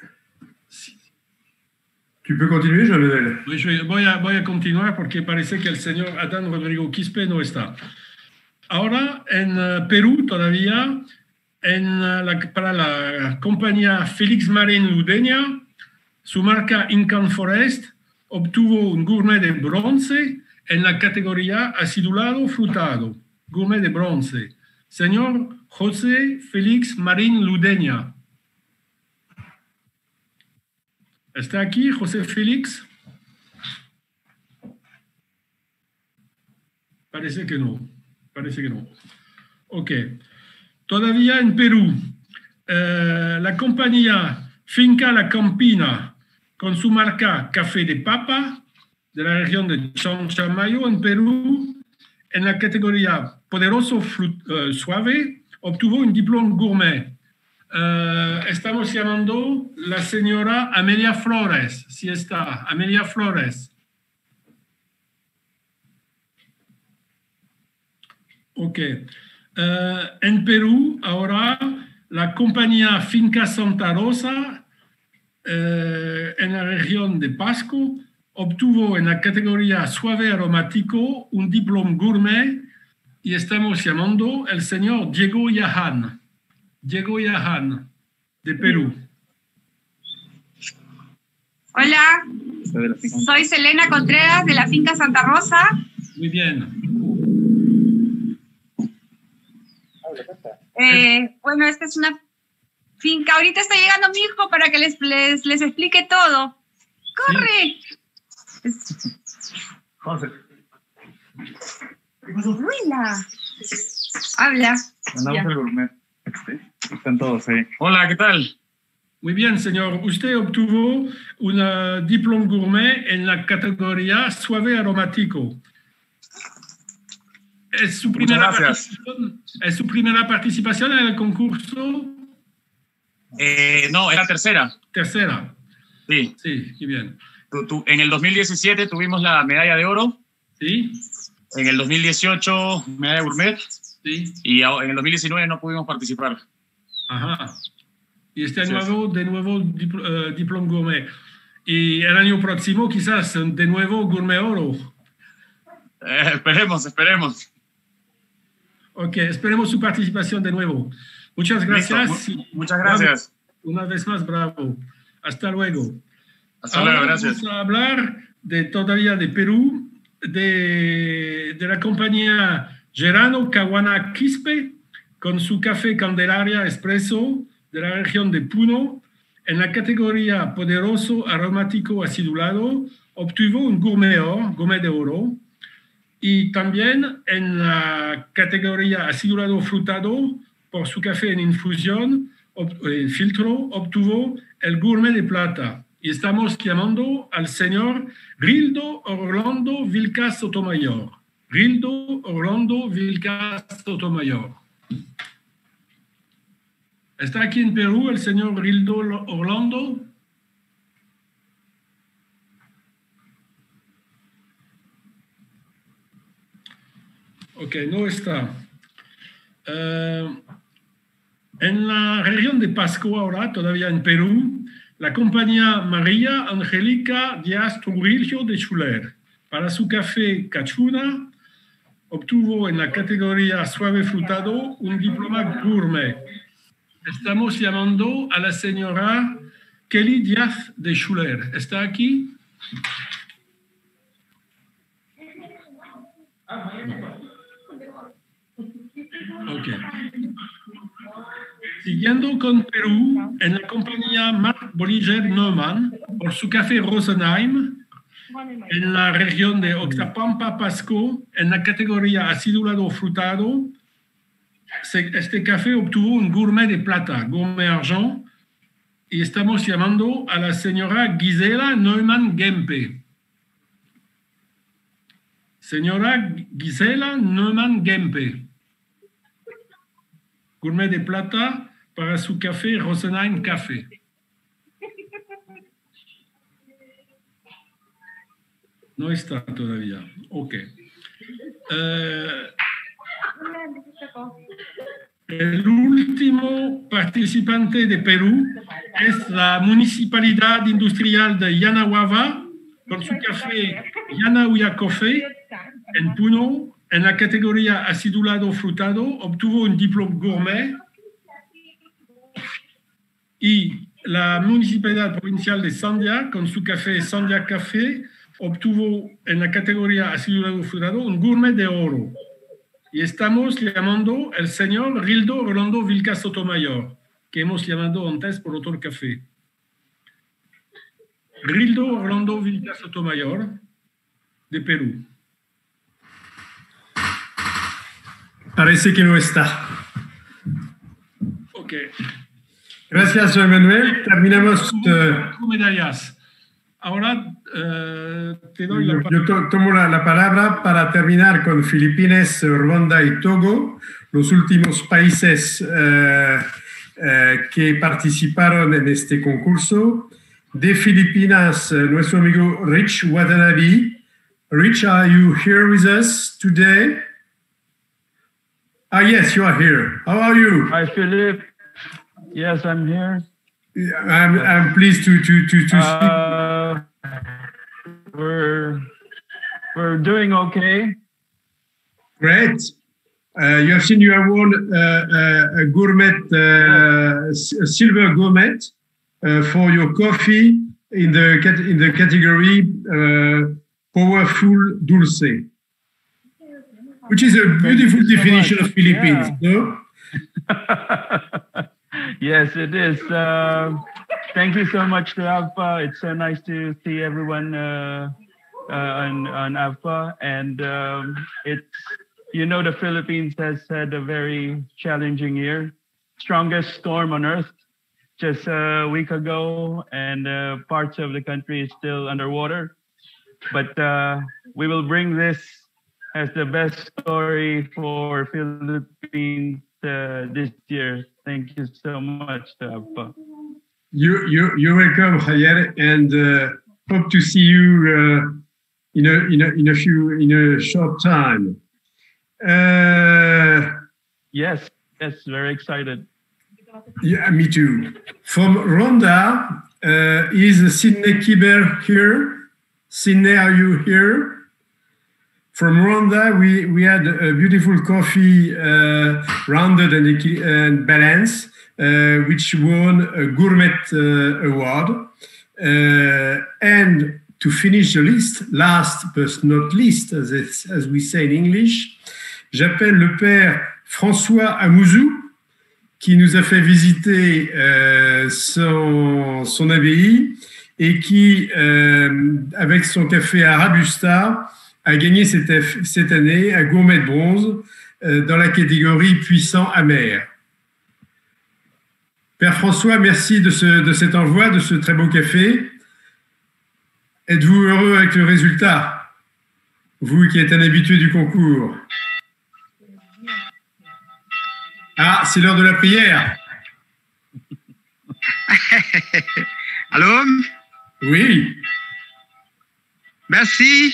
Speaker 18: Tu peux continuer, Jean-Emmanuel? Oui, je voy a, voy a continuar porque parece que el señor Adán Rodrigo Quispe no está. Ahora, en uh, Perú todavía, en, uh, la, para la compañía Félix Marín Ludeña, su marca Incan Forest obtuvo un gourmet de bronce en la categoría acidulado frutado. Gourmet de bronce. Señor José Félix Marín Ludeña. ¿Está aquí José Félix? Parece que no. Parece que no. Ok. Todavía en Perú, eh, la compañía
Speaker 11: Finca La Campina, con su marca Café de Papa, de la región de Chanchamayo, en Perú, en la categoría Poderoso Fru- uh, Suave, obtuvo un diploma gourmet. Uh, estamos llamando la señora Amelia Flores, si está, Amelia Flores. Ok. Uh, en Perú, ahora, la compañía Finca Santa Rosa, uh, en la región de Pasco, obtuvo en la categoría Suave Aromático un diploma gourmet y estamos llamando el señor Diego Yahan. Diego Yahan, de Perú.
Speaker 4: Hola, soy Selena Contreras de la Finca Santa Rosa.
Speaker 11: Muy bien.
Speaker 4: Eh, bueno, esta es una finca. Ahorita está llegando mi hijo para que les, les, les explique todo. ¡Corre!
Speaker 5: José.
Speaker 4: Ruila. Habla.
Speaker 5: Mandamos
Speaker 4: Ya.
Speaker 5: el gourmet. Sí, están todos ahí. Hola, ¿qué tal?
Speaker 11: Muy bien, señor. Usted obtuvo un diploma gourmet en la categoría Suave Aromático. ¿Es su primera
Speaker 5: gracias.
Speaker 11: participación, ¿es su primera participación en el concurso?
Speaker 5: Eh, no, es la tercera.
Speaker 11: Tercera.
Speaker 5: Sí.
Speaker 11: Sí, qué bien.
Speaker 5: Tu- tu- en el dos mil diecisiete tuvimos la medalla de oro.
Speaker 11: Sí.
Speaker 5: En el dos mil dieciocho, medalla gourmet.
Speaker 11: Sí.
Speaker 5: Y a- en el dos mil diecinueve no pudimos participar.
Speaker 11: Ajá. Y este
Speaker 5: Sí,
Speaker 11: nuevo, de nuevo, dipl- eh, diploma gourmet. Y el año próximo, quizás, de nuevo, gourmet oro.
Speaker 5: Eh, esperemos, esperemos.
Speaker 11: Ok, esperemos su participación de nuevo. Muchas gracias.
Speaker 5: Listo, mu- muchas gracias.
Speaker 11: Una vez más, bravo. Hasta luego.
Speaker 5: Hasta
Speaker 11: Ahora
Speaker 5: luego, gracias.
Speaker 11: vamos a hablar de, todavía de Perú, de, de la compañía Gerano Caguana Quispe, con su café Candelaria Espresso de la región de Puno, en la categoría Poderoso Aromático Acidulado, obtuvo un gourmet oro, gourmet de oro, y también en la categoría Acidulado Frutado, por su café en infusión, ob- en filtro, obtuvo el gourmet de plata. Y estamos llamando al señor Rildo Orlando Vilcas Sotomayor. Rildo Orlando Vilcas Sotomayor. ¿Está aquí en Perú el señor Rildo Orlando? Ok, no está. Eh, en la región de Pasco ahora, todavía en Perú, la compañía María Angélica Díaz Trujillo de Schuller, para su café Cachuna, obtuvo en la categoría Suave Frutado un diploma gourmet. Estamos llamando a la señora Kelly Díaz de Schuller. ¿Está aquí? Ok. Siguiendo con Perú, en la compañía Marc Bolliger Neumann, por su café Rosenheim, en la región de Oxapampa, Pasco, en la categoría acidulado frutado, se- este café obtuvo un gourmet de plata, gourmet argent, y estamos llamando a la señora Gisela Neumann Gempe. Señora Gisela Neumann Gempe. Gourmet de plata para su café Rosenheim Café. No está todavía. Ok. Eh, el último participante de Perú es la Municipalidad Industrial de Yanahuava, con su café Yanahuya Coffee, en Puno, en la categoría acidulado frutado, obtuvo un diploma gourmet. Y la Municipalidad Provincial de Sandia, con su café Sandia Café, obtuvo en la categoría acidulado frutado un gourmet de oro. Y estamos llamando al señor Rildo Orlando Vilcas Sotomayor, que hemos llamado antes por otro café. Rildo Orlando Vilcas Sotomayor, de Perú.
Speaker 18: Parece que no está.
Speaker 11: Ok.
Speaker 18: Gracias, Manuel. Terminamos. Uh,
Speaker 11: medallas. Ahora uh, te doy la
Speaker 18: yo, yo to tomo la, la palabra para terminar con Filipinas, Ruanda y Togo, los últimos países uh, uh, que participaron en este concurso. De Filipinas, uh, nuestro amigo Rich Watanabe. Rich, are you here with us today? Ah, yes, you are here. How are you?
Speaker 6: Hi, Philip. Yes, I'm here.
Speaker 18: I'm, I'm pleased to to to, to
Speaker 6: uh, we're we're doing okay.
Speaker 18: Great. Uh, you have seen you have won uh, uh, a gourmet, uh, a silver gourmet uh, for your coffee in the cat in the category uh, Powerful Dulce, which is a beautiful
Speaker 6: Thank
Speaker 18: definition
Speaker 6: so
Speaker 18: of Philippines,
Speaker 6: yeah.
Speaker 18: no?
Speaker 6: Yes, it is. Uh, thank you so much to AFPA. It's so nice to see everyone uh, uh, on, on AFPA. And um, it's, you know, the Philippines has had a very challenging year. Strongest storm on earth just a week ago, and uh, parts of the country is still underwater. But uh, we will bring this as the best story for Philippines uh, this year. Thank you so much, AFPA.
Speaker 18: You, you, you're welcome, Javier, and uh, hope to see you uh, in, a, in, a, in a few, in a short time. Uh,
Speaker 6: yes, yes, very excited.
Speaker 18: Yeah, me too. From Rwanda, uh, is Sydney Kiber here? Sydney, are you here? From Rwanda, we, we had a beautiful coffee, uh, rounded and, and balanced, uh, which won a gourmet uh, award. Uh, and to finish the list, last but not least, as, it's, as we say in English, j'appelle le père François Amouzou, qui nous a fait visiter euh, son, son abbaye et qui, euh, avec son café Arabusta, a gagné cette, cette année un gourmet de bronze euh, dans la catégorie puissant amer. Père François, merci de, ce, de cet envoi, de ce très beau café. Êtes-vous heureux avec le résultat, vous qui êtes un habitué du concours? Ah, c'est l'heure de la prière.
Speaker 8: Allô?
Speaker 18: Oui.
Speaker 8: Merci.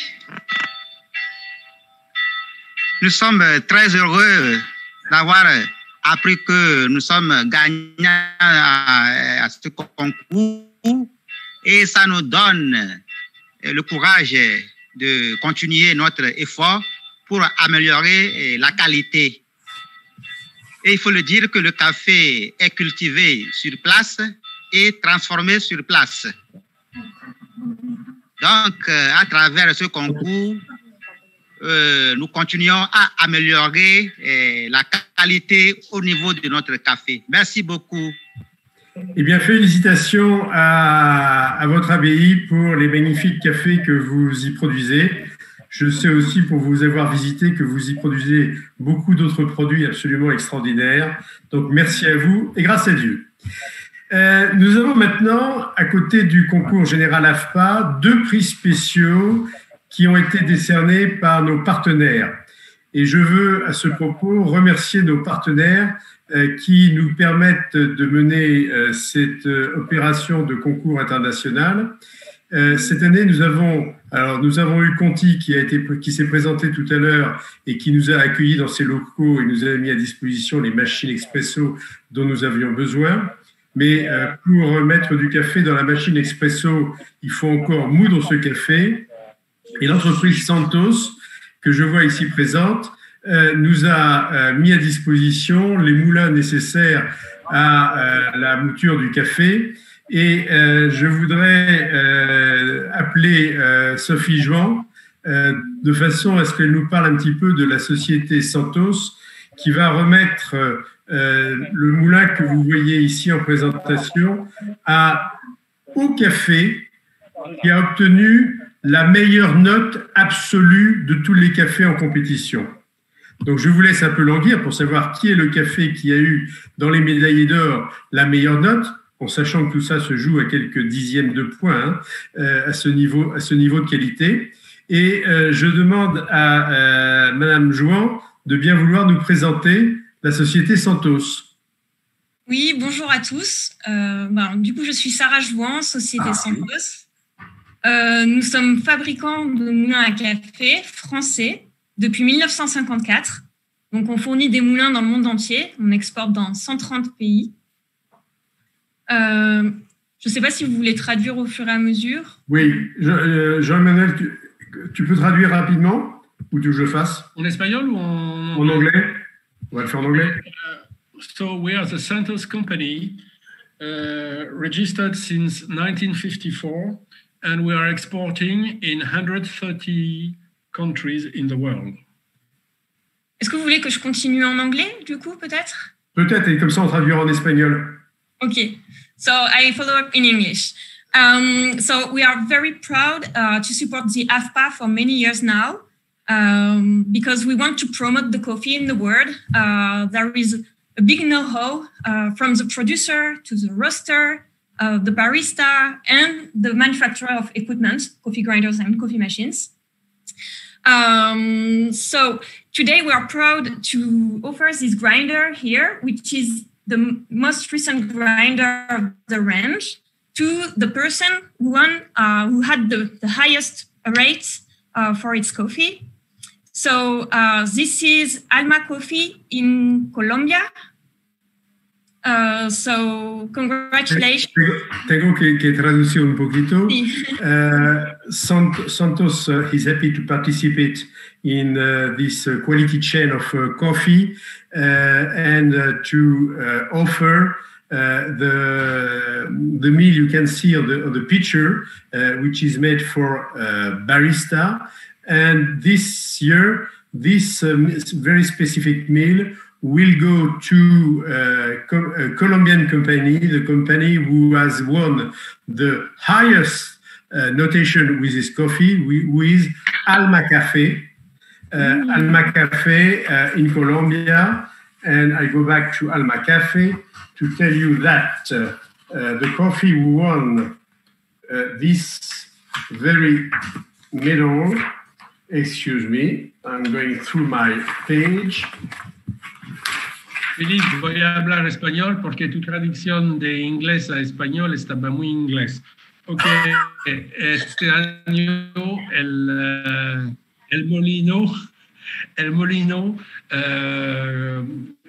Speaker 8: Nous sommes très heureux d'avoir appris que nous sommes gagnants à, à ce concours et ça nous donne le courage de continuer notre effort pour améliorer la qualité. Et il faut le dire que le café est cultivé sur place et transformé sur place. Donc, à travers ce concours, euh, nous continuons à améliorer euh, la qualité au niveau de notre café. Merci beaucoup.
Speaker 18: Eh bien, félicitations à, à votre abbaye pour les magnifiques cafés que vous y produisez. Je sais aussi, pour vous avoir visité, que vous y produisez beaucoup d'autres produits absolument extraordinaires. Donc, merci à vous et grâce à Dieu. Euh, nous avons maintenant, à côté du concours général AFPA, deux prix spéciaux qui ont été décernés par nos partenaires. Et je veux, à ce propos, remercier nos partenaires euh, qui nous permettent de mener euh, cette euh, opération de concours international. Euh, cette année, nous avons, alors, nous avons eu Conti qui, a été, qui s'est présenté tout à l'heure et qui nous a accueillis dans ses locaux et nous a mis à disposition les machines expresso dont nous avions besoin. Mais euh, pour mettre du café dans la machine expresso, il faut encore moudre ce café. Et l'entreprise Santos, que je vois ici présente, euh, nous a euh, mis à disposition les moulins nécessaires à euh, la mouture du café. Et euh, je voudrais euh, appeler euh, Sophie Jouan euh, de façon à ce qu'elle nous parle un petit peu de la société Santos qui va remettre euh, le moulin que vous voyez ici en présentation à Au Café, qui a obtenu la meilleure note absolue de tous les cafés en compétition. Donc, je vous laisse un peu languir pour savoir qui est le café qui a eu, dans les médaillés d'or, la meilleure note, en sachant que tout ça se joue à quelques dixièmes de points hein, euh, à, ce niveau, à ce niveau de qualité. Et euh, je demande à euh, Madame Jouan de bien vouloir nous présenter la société Santos.
Speaker 9: Oui, bonjour à tous. Euh, ben, du coup, je suis Sarah Jouan, société ah, Santos. Oui. Euh, nous sommes fabricants de moulins à café français depuis mille neuf cent cinquante-quatre. Donc, on fournit des moulins dans le monde entier. On exporte dans cent trente pays. Euh, je ne sais pas si vous voulez traduire au fur et à mesure.
Speaker 18: Oui, Jean-Emmanuel, tu, tu peux traduire rapidement ou tu veux que je fasse?
Speaker 11: En espagnol ou en
Speaker 18: anglais? En anglais. On va le faire en anglais.
Speaker 11: So we are the Santos company, uh, registered since nineteen fifty-four, and we are exporting in one hundred thirty countries in the world.
Speaker 9: Est-ce que vous voulez que je continue en anglais, du coup, peut-être?
Speaker 18: Peut-être, et comme ça on traduira en espagnol.
Speaker 9: Okay, so I follow up in English. Um, so we are very proud uh, to support the A F P A for many years now, um, because we want to promote the coffee in the world. Uh, there is a big know-how uh, from the producer to the roaster, uh, the barista, and the manufacturer of equipment, coffee grinders and coffee machines. Um, so today we are proud to offer this grinder here, which is the most recent grinder of the range, to the person who won, uh, who had the, the highest rate uh, for its coffee. So uh, this is Alma Coffee in Colombia. Uh, so congratulations.
Speaker 18: Tengo que, que traducir un poquito. Uh, Santos uh, is happy to participate in uh, this uh, quality chain of uh, coffee uh, and uh, to uh, offer uh, the the meal you can see on the on the picture, uh, which is made for uh, barista. And this year, this um, very specific meal will go to uh, a Colombian company, the company who has won the highest uh, notation with this coffee, with Alma Café. Uh, mm. Alma Café uh, in Colombia. And I go back to Alma Café to tell you that uh, uh, the coffee won uh, this very medal. Excuse me, I'm going through my page.
Speaker 11: Philippe, voy a hablar español porque tu traducción de inglés a español estaba muy inglés. Ok, este año el, uh, el molino, el molino, uh,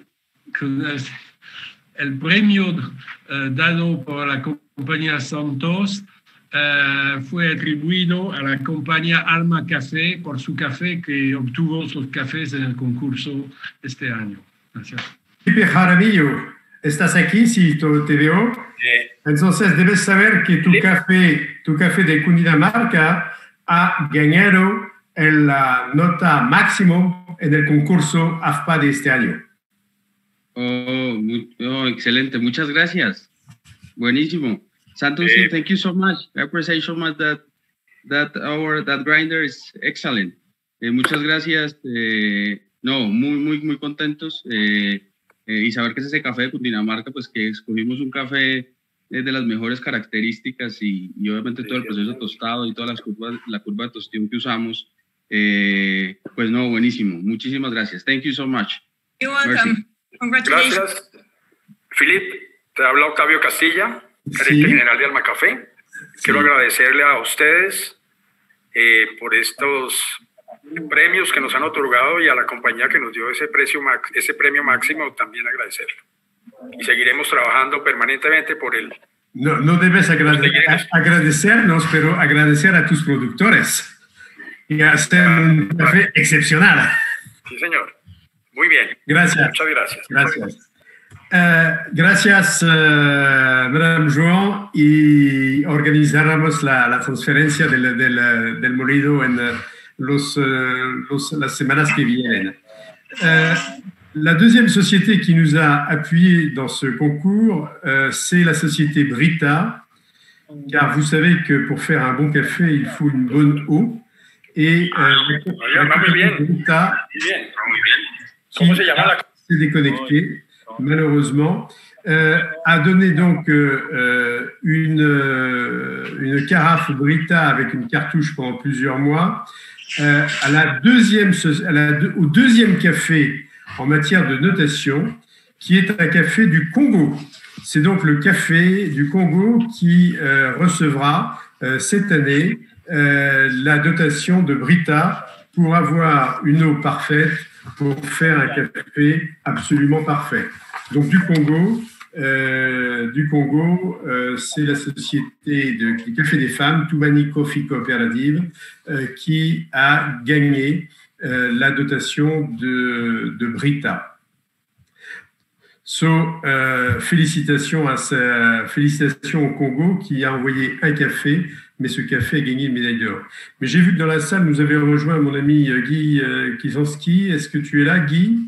Speaker 11: el premio uh, dado por la compañía Santos uh, fue atribuido a la compañía Alma Café por su café que obtuvo sus cafés en el concurso este año. Gracias.
Speaker 18: Felipe Jaramillo, ¿estás aquí? Sí, te veo.
Speaker 10: Sí.
Speaker 18: Entonces debes saber que tu café, tu café de Cundinamarca ha ganado la nota máximo en el concurso A F P A de este año.
Speaker 10: Oh, muy, oh excelente, muchas gracias. Buenísimo. Santos, sí. Thank you so much. I appreciate so much that that our that grinder is excellent. Eh, muchas gracias. Eh, no, muy muy muy contentos. Eh, Eh, y saber que es ese café de Cundinamarca, pues que escogimos un café eh, de las mejores características y, y obviamente todo el proceso tostado y todas las curvas, la curva de tostión que usamos, eh, pues no, buenísimo. Muchísimas gracias. Thank you so much.
Speaker 9: You're welcome. Congratulations.
Speaker 23: Gracias. Philip, te habla Octavio Castilla, gerente sí. general de Alma Café. Sí. Quiero agradecerle a ustedes eh, por estos premios que nos han otorgado y a la compañía que nos dio ese, precio, ese premio máximo también agradecerlo. Y seguiremos trabajando permanentemente por él.
Speaker 18: No, no debes agrade agradecernos, pero agradecer a tus productores y hacer un café excepcional.
Speaker 23: Sí, señor. Muy bien.
Speaker 18: Gracias.
Speaker 23: Muchas gracias.
Speaker 18: Gracias. Uh, gracias, uh, Madame Jouan, y organizáramos la, la transferencia del, del, del molido en uh, Los, euh, los, las semanas que viennent. Euh, la deuxième société qui nous a appuyés dans ce concours, euh, c'est la société Brita, car vous savez que pour faire un bon café, il faut une bonne eau. Et euh, la, la Brita, qui s'est déconnecté, malheureusement, euh, a donné donc euh, une, euh, une carafe Brita avec une cartouche pendant plusieurs mois. Euh, à la deuxième, à la, au deuxième café en matière de notation, qui est un café du Congo. C'est donc le café du Congo qui euh, recevra euh, cette année euh, la dotation de Brita pour avoir une eau parfaite, pour faire un café absolument parfait. Donc du Congo, euh, du Congo, euh, c'est la société de, du Café des femmes, Tubani Coffee Cooperative, euh, qui a gagné euh, la dotation de, de Brita. So, euh, félicitations, à sa, félicitations au Congo qui a envoyé un café, mais ce café a gagné une médaille d'or. Mais j'ai vu que dans la salle, nous avions rejoint mon ami Guy euh, Kizanski. Est-ce que tu es là, Guy?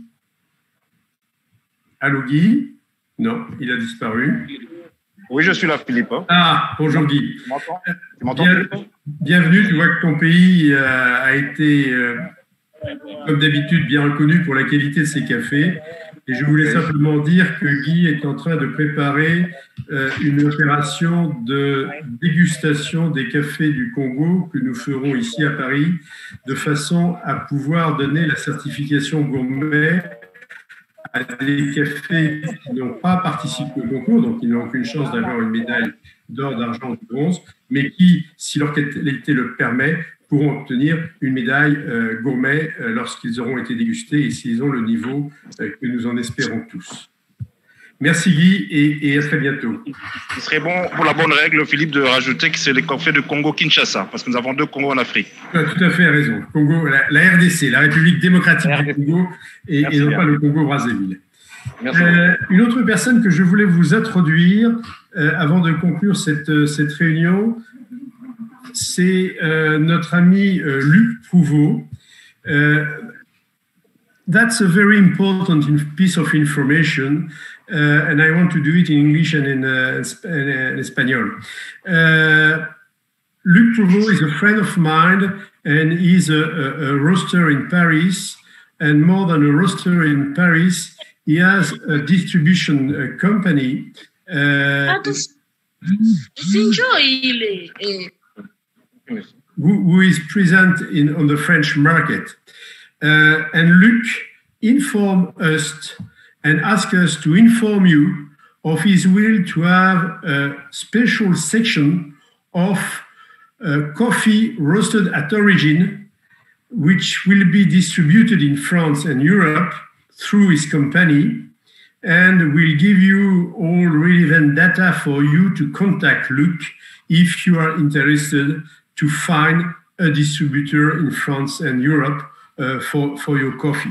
Speaker 18: Allô, Guy? Non, il a disparu.
Speaker 12: Oui, je suis là, Philippe.
Speaker 18: Ah, bonjour Guy.
Speaker 12: Tu m'entends? Tu m'entends,
Speaker 18: Bien,
Speaker 12: Philippe?
Speaker 18: bienvenue, tu vois que ton pays euh, a été, euh, comme d'habitude, bien reconnu pour la qualité de ses cafés. Et je voulais simplement dire que Guy est en train de préparer euh, une opération de dégustation des cafés du Congo que nous ferons ici à Paris, de façon à pouvoir donner la certification gourmet à des cafés qui n'ont pas participé au concours, donc qui n'ont aucune chance d'avoir une médaille d'or, d'argent ou de bronze, mais qui, si leur qualité le permet, pourront obtenir une médaille euh, gourmet euh, lorsqu'ils auront été dégustés et s'ils ont le niveau euh, que nous en espérons tous. Merci Guy et, et à très bientôt.
Speaker 12: Ce serait bon pour la bonne règle, Philippe, de rajouter que c'est les cafés de Congo-Kinshasa, parce que nous avons deux Congos en Afrique.
Speaker 18: Tu as tout à fait raison. Congo, la, la R D C, la République démocratique du Congo, et, et non pas le Congo-Brazzaville. Euh, une autre personne que je voulais vous introduire euh, avant de conclure cette, cette réunion, c'est euh, notre ami euh, Luc Prouveau. Uh, that's a very important piece of information, uh, and I want to do it in English and in, uh, in, in Espanol. Uh, Luc Prouveau is a friend of mine, and he's a, a, a roaster in Paris, and more than a roaster in Paris, he has a distribution uh, company. Uh, Who, who is present in, on the French market. Uh, and Luc informed us and asked us to inform you of his will to have a special section of uh, coffee roasted at origin, which will be distributed in France and Europe through his company, and will give you all relevant data for you to contact Luc if you are interested to find a distributor in France and Europe uh, for, for your coffee.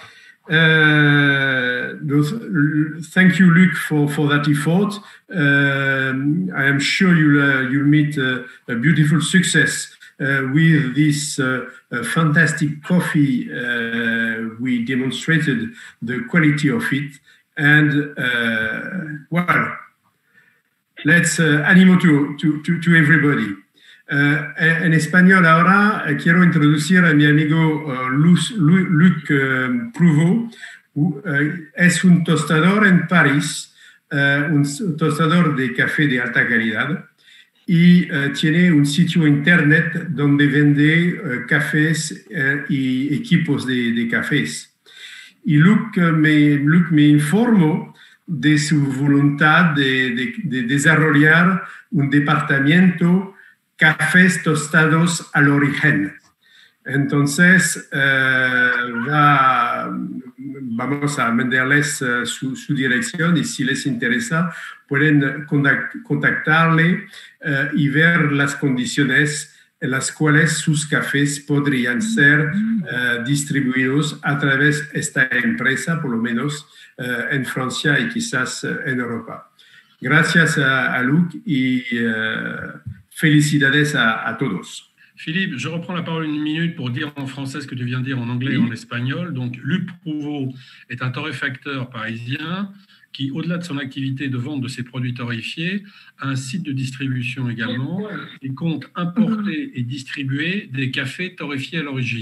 Speaker 18: Uh, those, thank you, Luc, for, for that effort. Um, I am sure you'll, uh, you'll meet uh, a beautiful success uh, with this uh, uh, fantastic coffee. Uh, we demonstrated the quality of it. And, uh, well, let's uh, animo to, to, to, to everybody. Uh, en español ahora uh, quiero introducir a mi amigo uh, Luc, Luc uh, Prouveau. Uh, es un tostador en París, uh, un tostador de café de alta calidad y uh, tiene un sitio internet donde vende uh, cafés uh, y equipos de, de cafés. Y Luc me, Luc me informó de su voluntad de, de, de desarrollar un departamento cafés tostados al origen. Entonces, uh, va, vamos a mandarles uh, su, su dirección y si les interesa, pueden contactarle uh, y ver las condiciones en las cuales sus cafés podrían ser uh, distribuidos a través de esta empresa, por lo menos uh, en Francia y quizás uh, en Europa. Gracias a, a Luc y uh, Felicidades à, à todos.
Speaker 11: Philippe, je reprends la parole une minute pour dire en français ce que tu viens de dire en anglais et en espagnol. Donc, Luc Prouveau est un torréfacteur parisien qui, au-delà de son activité de vente de ses produits torréfiés, a un site de distribution également et compte importer et distribuer des cafés torréfiés à l'origine.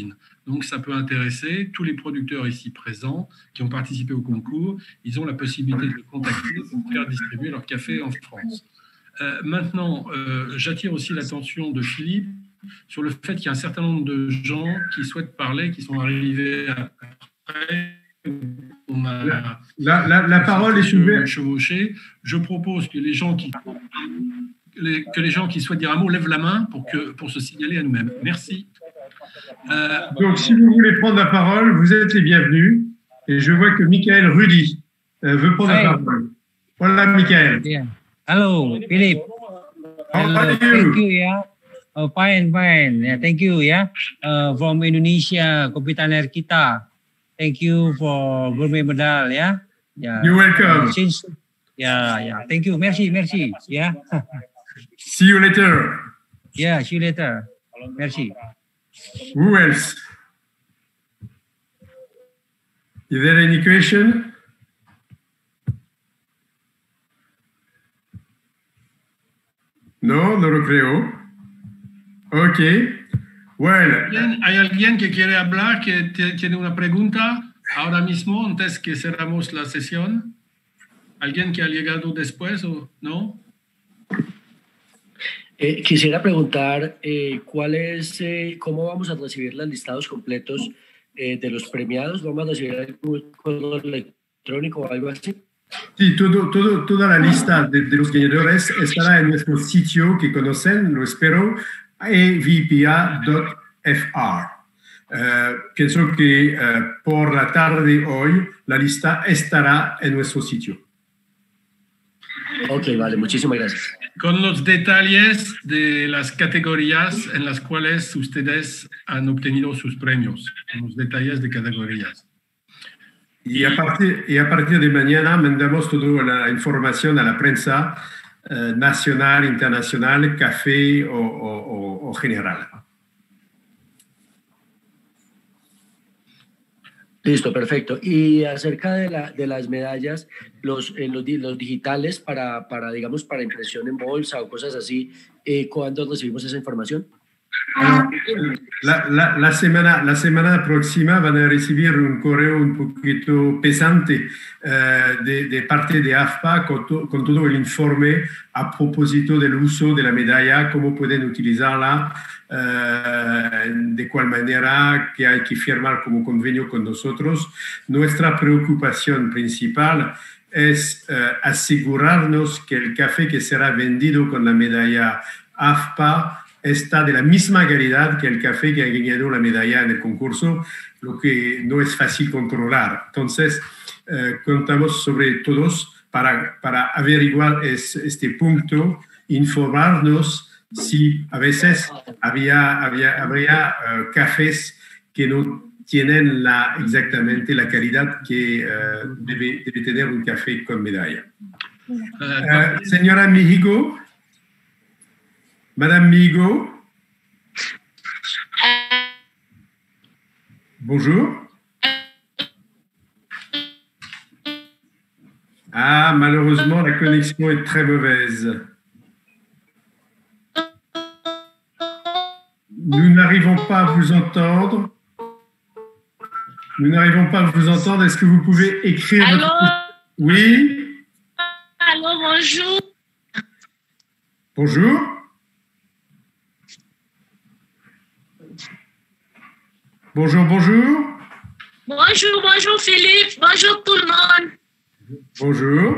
Speaker 11: Donc, ça peut intéresser tous les producteurs ici présents qui ont participé au concours. Ils ont la possibilité de le contacter pour faire distribuer leur café en France. Euh, maintenant, euh, j'attire aussi l'attention de Philippe sur le fait qu'il y a un certain nombre de gens qui souhaitent parler, qui sont arrivés après. On a
Speaker 18: la, la, la parole est ouverte.
Speaker 11: Chevauché. Je propose que les gens qui les, que les gens qui souhaitent dire un mot lèvent la main pour que pour se signaler à nous-mêmes. Merci. Euh,
Speaker 18: Donc, si vous voulez prendre la parole, vous êtes les bienvenus. Et je vois que Michael Rudy euh, veut prendre hey. la parole. Voilà, Michael.
Speaker 13: Yeah. Hello, Philip.
Speaker 18: How
Speaker 13: Hello.
Speaker 18: are you?
Speaker 13: Thank you, yeah. Oh, fine, fine. Yeah, thank you, yeah. Uh, from Indonesia, Kopitaner kita. Thank you for gourmet medal, yeah. Yeah.
Speaker 18: You're welcome.
Speaker 13: Uh, since, yeah, yeah. Thank you. Merci, merci. Yeah.
Speaker 18: See you later.
Speaker 13: Yeah, see you later. Merci.
Speaker 18: Who else? Is there any question? No, no lo creo. Ok. Well.
Speaker 11: ¿Hay alguien que quiere hablar, que tiene una pregunta ahora mismo, antes que cerramos la sesión? ¿Alguien que ha llegado después o no?
Speaker 14: Eh, quisiera preguntar eh, cuál es, eh, cómo vamos a recibir los listados completos eh, de los premiados. ¿Vamos a recibir algún correo electrónico o algo así?
Speaker 18: Sí, todo, todo, toda la lista de, de los ganadores estará en nuestro sitio que conocen, lo espero, a v p a punto f r. Uh, pienso que uh, por la tarde hoy la lista estará en nuestro sitio.
Speaker 14: Ok, vale, muchísimas gracias.
Speaker 11: Con los detalles de las categorías en las cuales ustedes han obtenido sus premios, los detalles de categorías.
Speaker 18: Y a, partir, y a partir de mañana mandamos toda la información a la prensa eh, nacional, internacional, café o, o, o, o general.
Speaker 14: Listo, perfecto. Y acerca de, la, de las medallas, los, eh, los, los digitales para, para, digamos, para impresión en bolsa o cosas así, eh, ¿cuándo recibimos esa información?
Speaker 18: La, la, la, semana, la semana próxima van a recibir un correo un poquito pesante uh, de, de parte de A F P A con, to, con todo el informe a propósito del uso de la medalla, cómo pueden utilizarla, uh, de cuál manera, que hay que firmar como convenio con nosotros. Nuestra preocupación principal es uh, asegurarnos que el café que será vendido con la medalla A F P A está de la misma calidad que el café que ha ganado la medalla en el concurso, lo que no es fácil controlar. Entonces, eh, contamos sobre todos para, para averiguar es, este punto, informarnos si a veces había, había, habría uh, cafés que no tienen la, exactamente la calidad que uh, debe, debe tener un café con medalla. Uh, señora Mihigo. Madame Migo. Bonjour. Ah, malheureusement, la connexion est très mauvaise. Nous n'arrivons pas à vous entendre. Nous n'arrivons pas à vous entendre. Est-ce que vous pouvez écrire
Speaker 15: Allô?
Speaker 18: votre... Oui.
Speaker 15: Allô, bonjour.
Speaker 18: Bonjour. Bonjour, bonjour.
Speaker 15: Bonjour, bonjour Philippe. Bonjour tout le monde.
Speaker 18: Bonjour.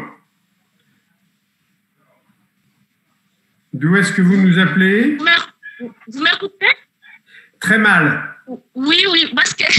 Speaker 18: D'où est-ce que vous nous appelez?
Speaker 15: Vous m'écoutez?
Speaker 18: Très mal.
Speaker 15: Oui, oui, parce que...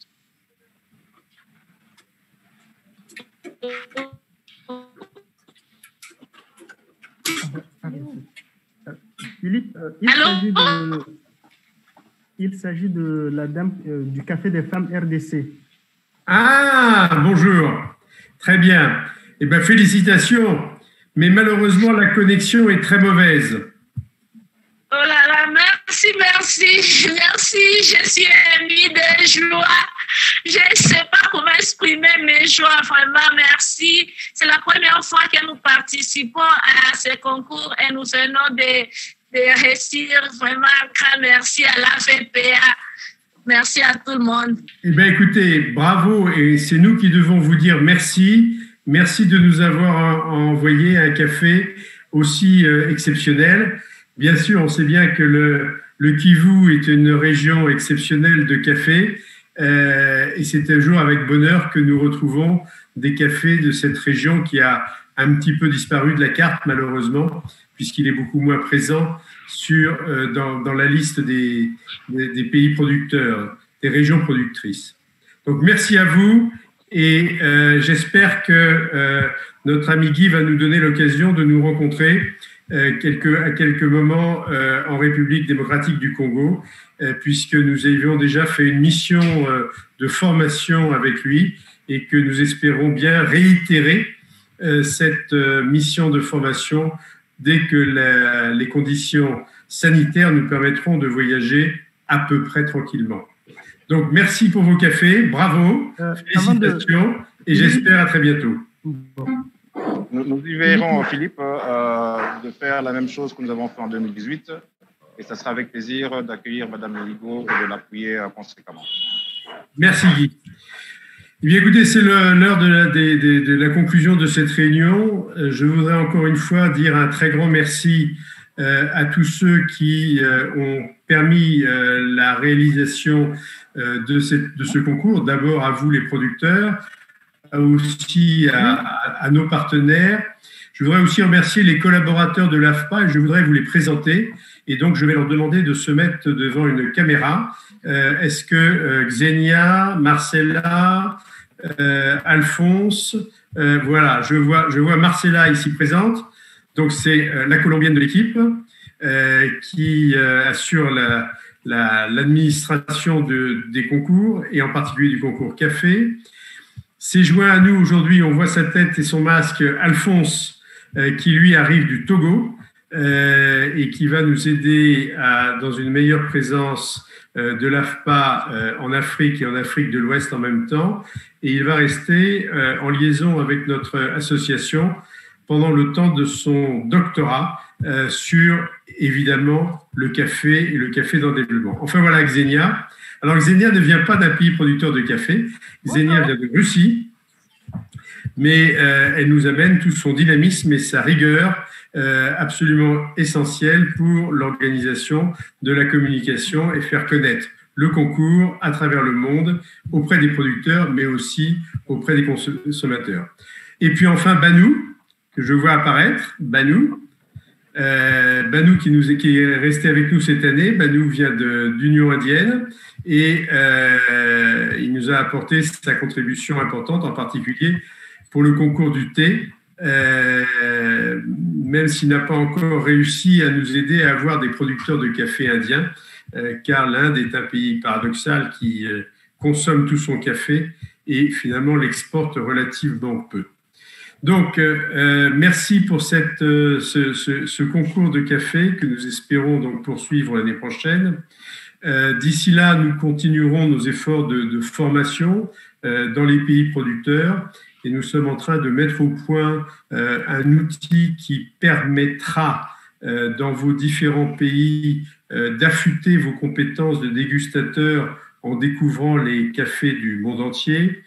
Speaker 24: Philippe, euh, il s'agit de... Il s'agit de la dame euh, du Café des Femmes R D C.
Speaker 18: Ah, bonjour. Très bien. Eh bien, félicitations. Mais malheureusement, la connexion est très mauvaise.
Speaker 15: Oh là là, merci, merci, merci. Je suis émue de joie. Je ne sais pas comment exprimer mes joies. Vraiment, merci. C'est la première fois que nous participons à ce concours et nous venons de... de réussir. Vraiment un grand merci à l'A F P A Merci à tout le monde.
Speaker 18: Eh bien, écoutez, bravo, et c'est nous qui devons vous dire merci. Merci de nous avoir envoyé un café aussi euh, exceptionnel. Bien sûr, on sait bien que le, le Kivu est une région exceptionnelle de café, euh, et c'est un jour avec bonheur que nous retrouvons des cafés de cette région qui a un petit peu disparu de la carte, malheureusement, puisqu'il est beaucoup moins présent sur, euh, dans, dans la liste des, des, des pays producteurs, des régions productrices. Donc, merci à vous, et euh, j'espère que euh, notre ami Guy va nous donner l'occasion de nous rencontrer euh, quelques, à quelques moments euh, en République démocratique du Congo, euh, puisque nous avions déjà fait une mission euh, de formation avec lui et que nous espérons bien réitérer euh, cette euh, mission de formation dès que la, les conditions sanitaires nous permettront de voyager à peu près tranquillement. Donc, merci pour vos cafés, bravo, euh, félicitations, de... et j'espère à très bientôt.
Speaker 12: Nous, nous y verrons, Philippe, euh, de faire la même chose que nous avons fait en deux mille dix-huit, et ça sera avec plaisir d'accueillir Madame Ligo et de l'appuyer conséquemment.
Speaker 18: Merci Guy. Eh bien, écoutez, c'est l'heure de la, de, de, de la conclusion de cette réunion. Je voudrais encore une fois dire un très grand merci euh, à tous ceux qui euh, ont permis euh, la réalisation euh, de, cette, de ce concours. D'abord à vous, les producteurs, aussi à, à, à nos partenaires. Je voudrais aussi remercier les collaborateurs de l'A F P A et je voudrais vous les présenter. Et donc, je vais leur demander de se mettre devant une caméra. Euh, Est-ce que euh, Xenia, Marcella, euh, Alphonse, euh, voilà, je vois, je vois Marcella ici présente. Donc, c'est euh, la colombienne de l'équipe euh, qui euh, assure la, la, l'administration de, des concours et en particulier du concours café. C'est joint à nous aujourd'hui, on voit sa tête et son masque, Alphonse, euh, qui lui arrive du Togo euh, et qui va nous aider à, dans une meilleure présence euh, de l'A F P A euh, en Afrique et en Afrique de l'Ouest en même temps. Et il va rester euh, en liaison avec notre association pendant le temps de son doctorat euh, sur, évidemment, le café et le café dans le développement. Enfin, voilà Xenia. Alors, Xenia ne vient pas d'un pays producteur de café. Xenia vient de Russie, mais euh, elle nous amène tout son dynamisme et sa rigueur euh, absolument essentielle pour l'organisation de la communication et faire connaître le concours à travers le monde auprès des producteurs, mais aussi auprès des consommateurs. Et puis enfin, Banou, que je vois apparaître, Banou, Euh, Banou qui, nous est, qui est resté avec nous cette année. Banou vient d'Union indienne et euh, il nous a apporté sa contribution importante, en particulier pour le concours du thé, euh, même s'il n'a pas encore réussi à nous aider à avoir des producteurs de café indiens, euh, car l'Inde est un pays paradoxal qui euh, consomme tout son café et finalement l'exporte relativement peu. Donc, euh, merci pour cette, euh, ce, ce, ce concours de café que nous espérons donc poursuivre l'année prochaine. Euh, D'ici là, nous continuerons nos efforts de, de formation euh, dans les pays producteurs et nous sommes en train de mettre au point euh, un outil qui permettra euh, dans vos différents pays euh, d'affûter vos compétences de dégustateur en découvrant les cafés du monde entier.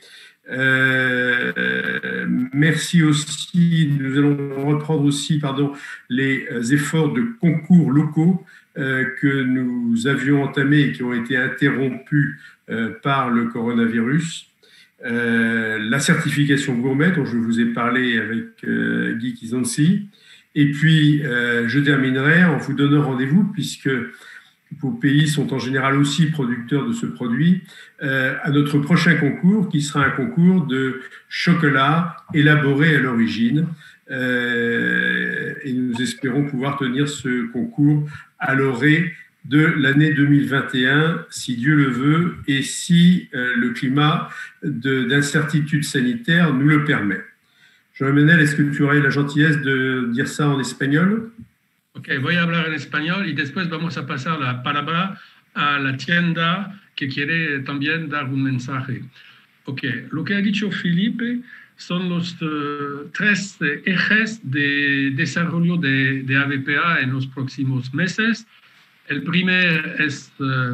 Speaker 18: Euh, merci aussi, nous allons reprendre aussi pardon, les efforts de concours locaux euh, que nous avions entamés et qui ont été interrompus euh, par le coronavirus. Euh, la certification gourmet dont je vous ai parlé avec euh, Guy Kizansi. Et puis, euh, je terminerai en vous donnant rendez-vous, puisque vos pays sont en général aussi producteurs de ce produit, euh, à notre prochain concours, qui sera un concours de chocolat élaboré à l'origine. Euh, et nous espérons pouvoir tenir ce concours à l'orée de l'année deux mille vingt et un, si Dieu le veut, et si euh, le climat d'incertitude sanitaire nous le permet. Joan Menel, est-ce que tu aurais la gentillesse de dire ça en espagnol?
Speaker 11: Ok, voy a hablar en español y después vamos a pasar la palabra a la tienda que quiere también dar un mensaje. Ok, lo que ha dicho Felipe son los uh, tres ejes de desarrollo de, de A V P A en los próximos meses. El primer es uh,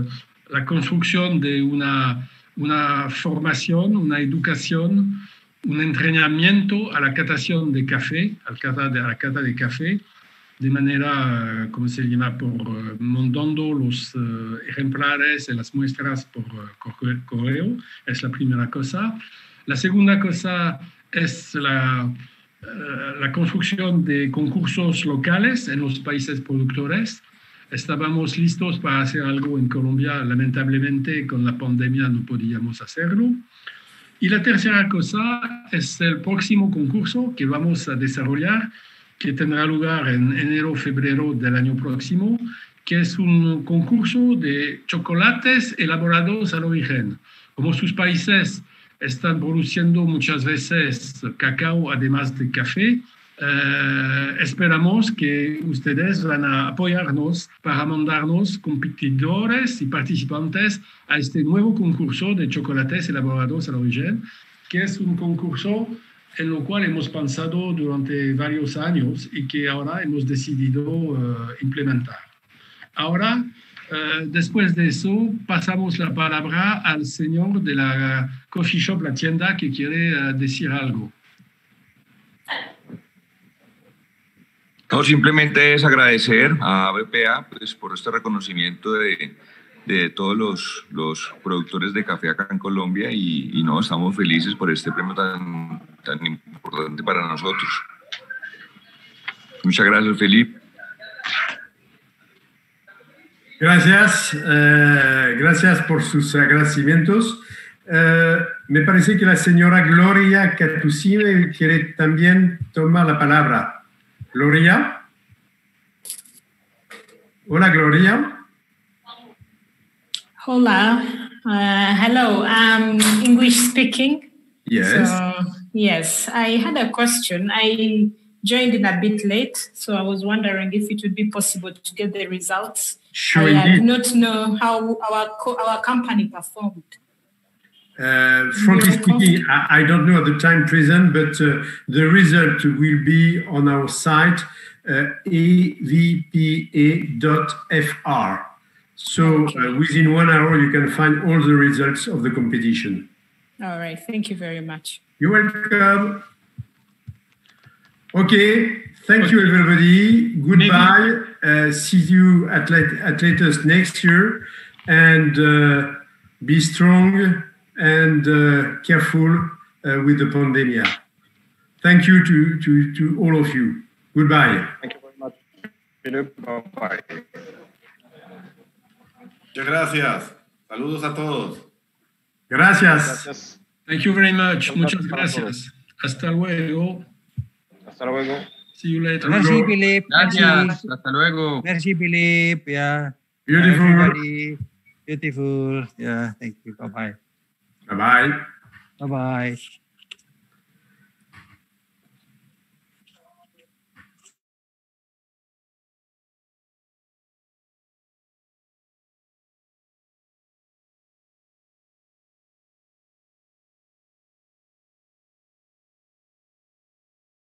Speaker 11: la construcción de una, una formación, una educación, un entrenamiento a la catación de café, a la cata de, a la cata de café, de manera, ¿cómo se llama?, por uh, mandando los uh, ejemplares y las muestras por uh, correo, es la primera cosa. La segunda cosa es la, uh, la construcción de concursos locales en los países productores. Estábamos listos para hacer algo en Colombia, lamentablemente con la pandemia no podíamos hacerlo. Y la tercera cosa es el próximo concurso que vamos a desarrollar, que tendrá lugar en enero, febrero del año próximo, que es un concurso de chocolates elaborados al origen. Como sus países están produciendo muchas veces cacao además de café, eh, esperamos que ustedes van a apoyarnos para mandarnos competidores y participantes a este nuevo concurso de chocolates elaborados al origen, que es un concurso en lo cual hemos pensado durante varios años y que ahora hemos decidido uh, implementar. Ahora, uh, después de eso, pasamos la palabra al señor de la coffee shop, la tienda, que quiere uh, decir algo.
Speaker 1: No, simplemente es agradecer a B P A pues, por este reconocimiento de, de todos los, los productores de café acá en Colombia y, y no, estamos felices por este premio tan, tan importante para nosotros. Muchas gracias, Felipe.
Speaker 18: Gracias, eh, gracias por sus agradecimientos. Eh, me parece que la señora Gloria Catusine quiere también tomar la palabra. Gloria. Hola, Gloria.
Speaker 16: Hola. Uh, hello. I'm English speaking.
Speaker 18: Yes.
Speaker 16: So, yes. I had a question. I joined in a bit late, so I was wondering if it would be possible to get the results.
Speaker 18: Sure,
Speaker 16: I
Speaker 18: indeed.
Speaker 16: did not know how our co our company performed.
Speaker 18: Uh, frankly speaking, I, I don't know at the time present, but uh, the result will be on our site, uh, A V P A dot F R. So uh, within one hour, you can find all the results of the competition.
Speaker 16: All right. Thank you very much.
Speaker 18: You're welcome. Okay. Thank you, everybody. Goodbye. Uh, see you at, at latest next year. And uh, be strong and uh, careful uh, with the pandemic. Thank you to, to, to all of you. Goodbye.
Speaker 12: Thank you very much, Philip. Bye-bye.
Speaker 17: Muchas gracias. Saludos a todos.
Speaker 18: Gracias.
Speaker 12: Gracias.
Speaker 11: Thank you very much. Muchas gracias. Hasta luego.
Speaker 12: Hasta luego.
Speaker 11: See you later.
Speaker 13: Merci, Philippe.
Speaker 10: Gracias. Hasta luego.
Speaker 13: Merci, Philippe. Yeah.
Speaker 18: Beautiful.
Speaker 13: Everybody. Beautiful. Yeah. Thank you. Bye-bye.
Speaker 18: Bye-bye.
Speaker 13: Bye-bye.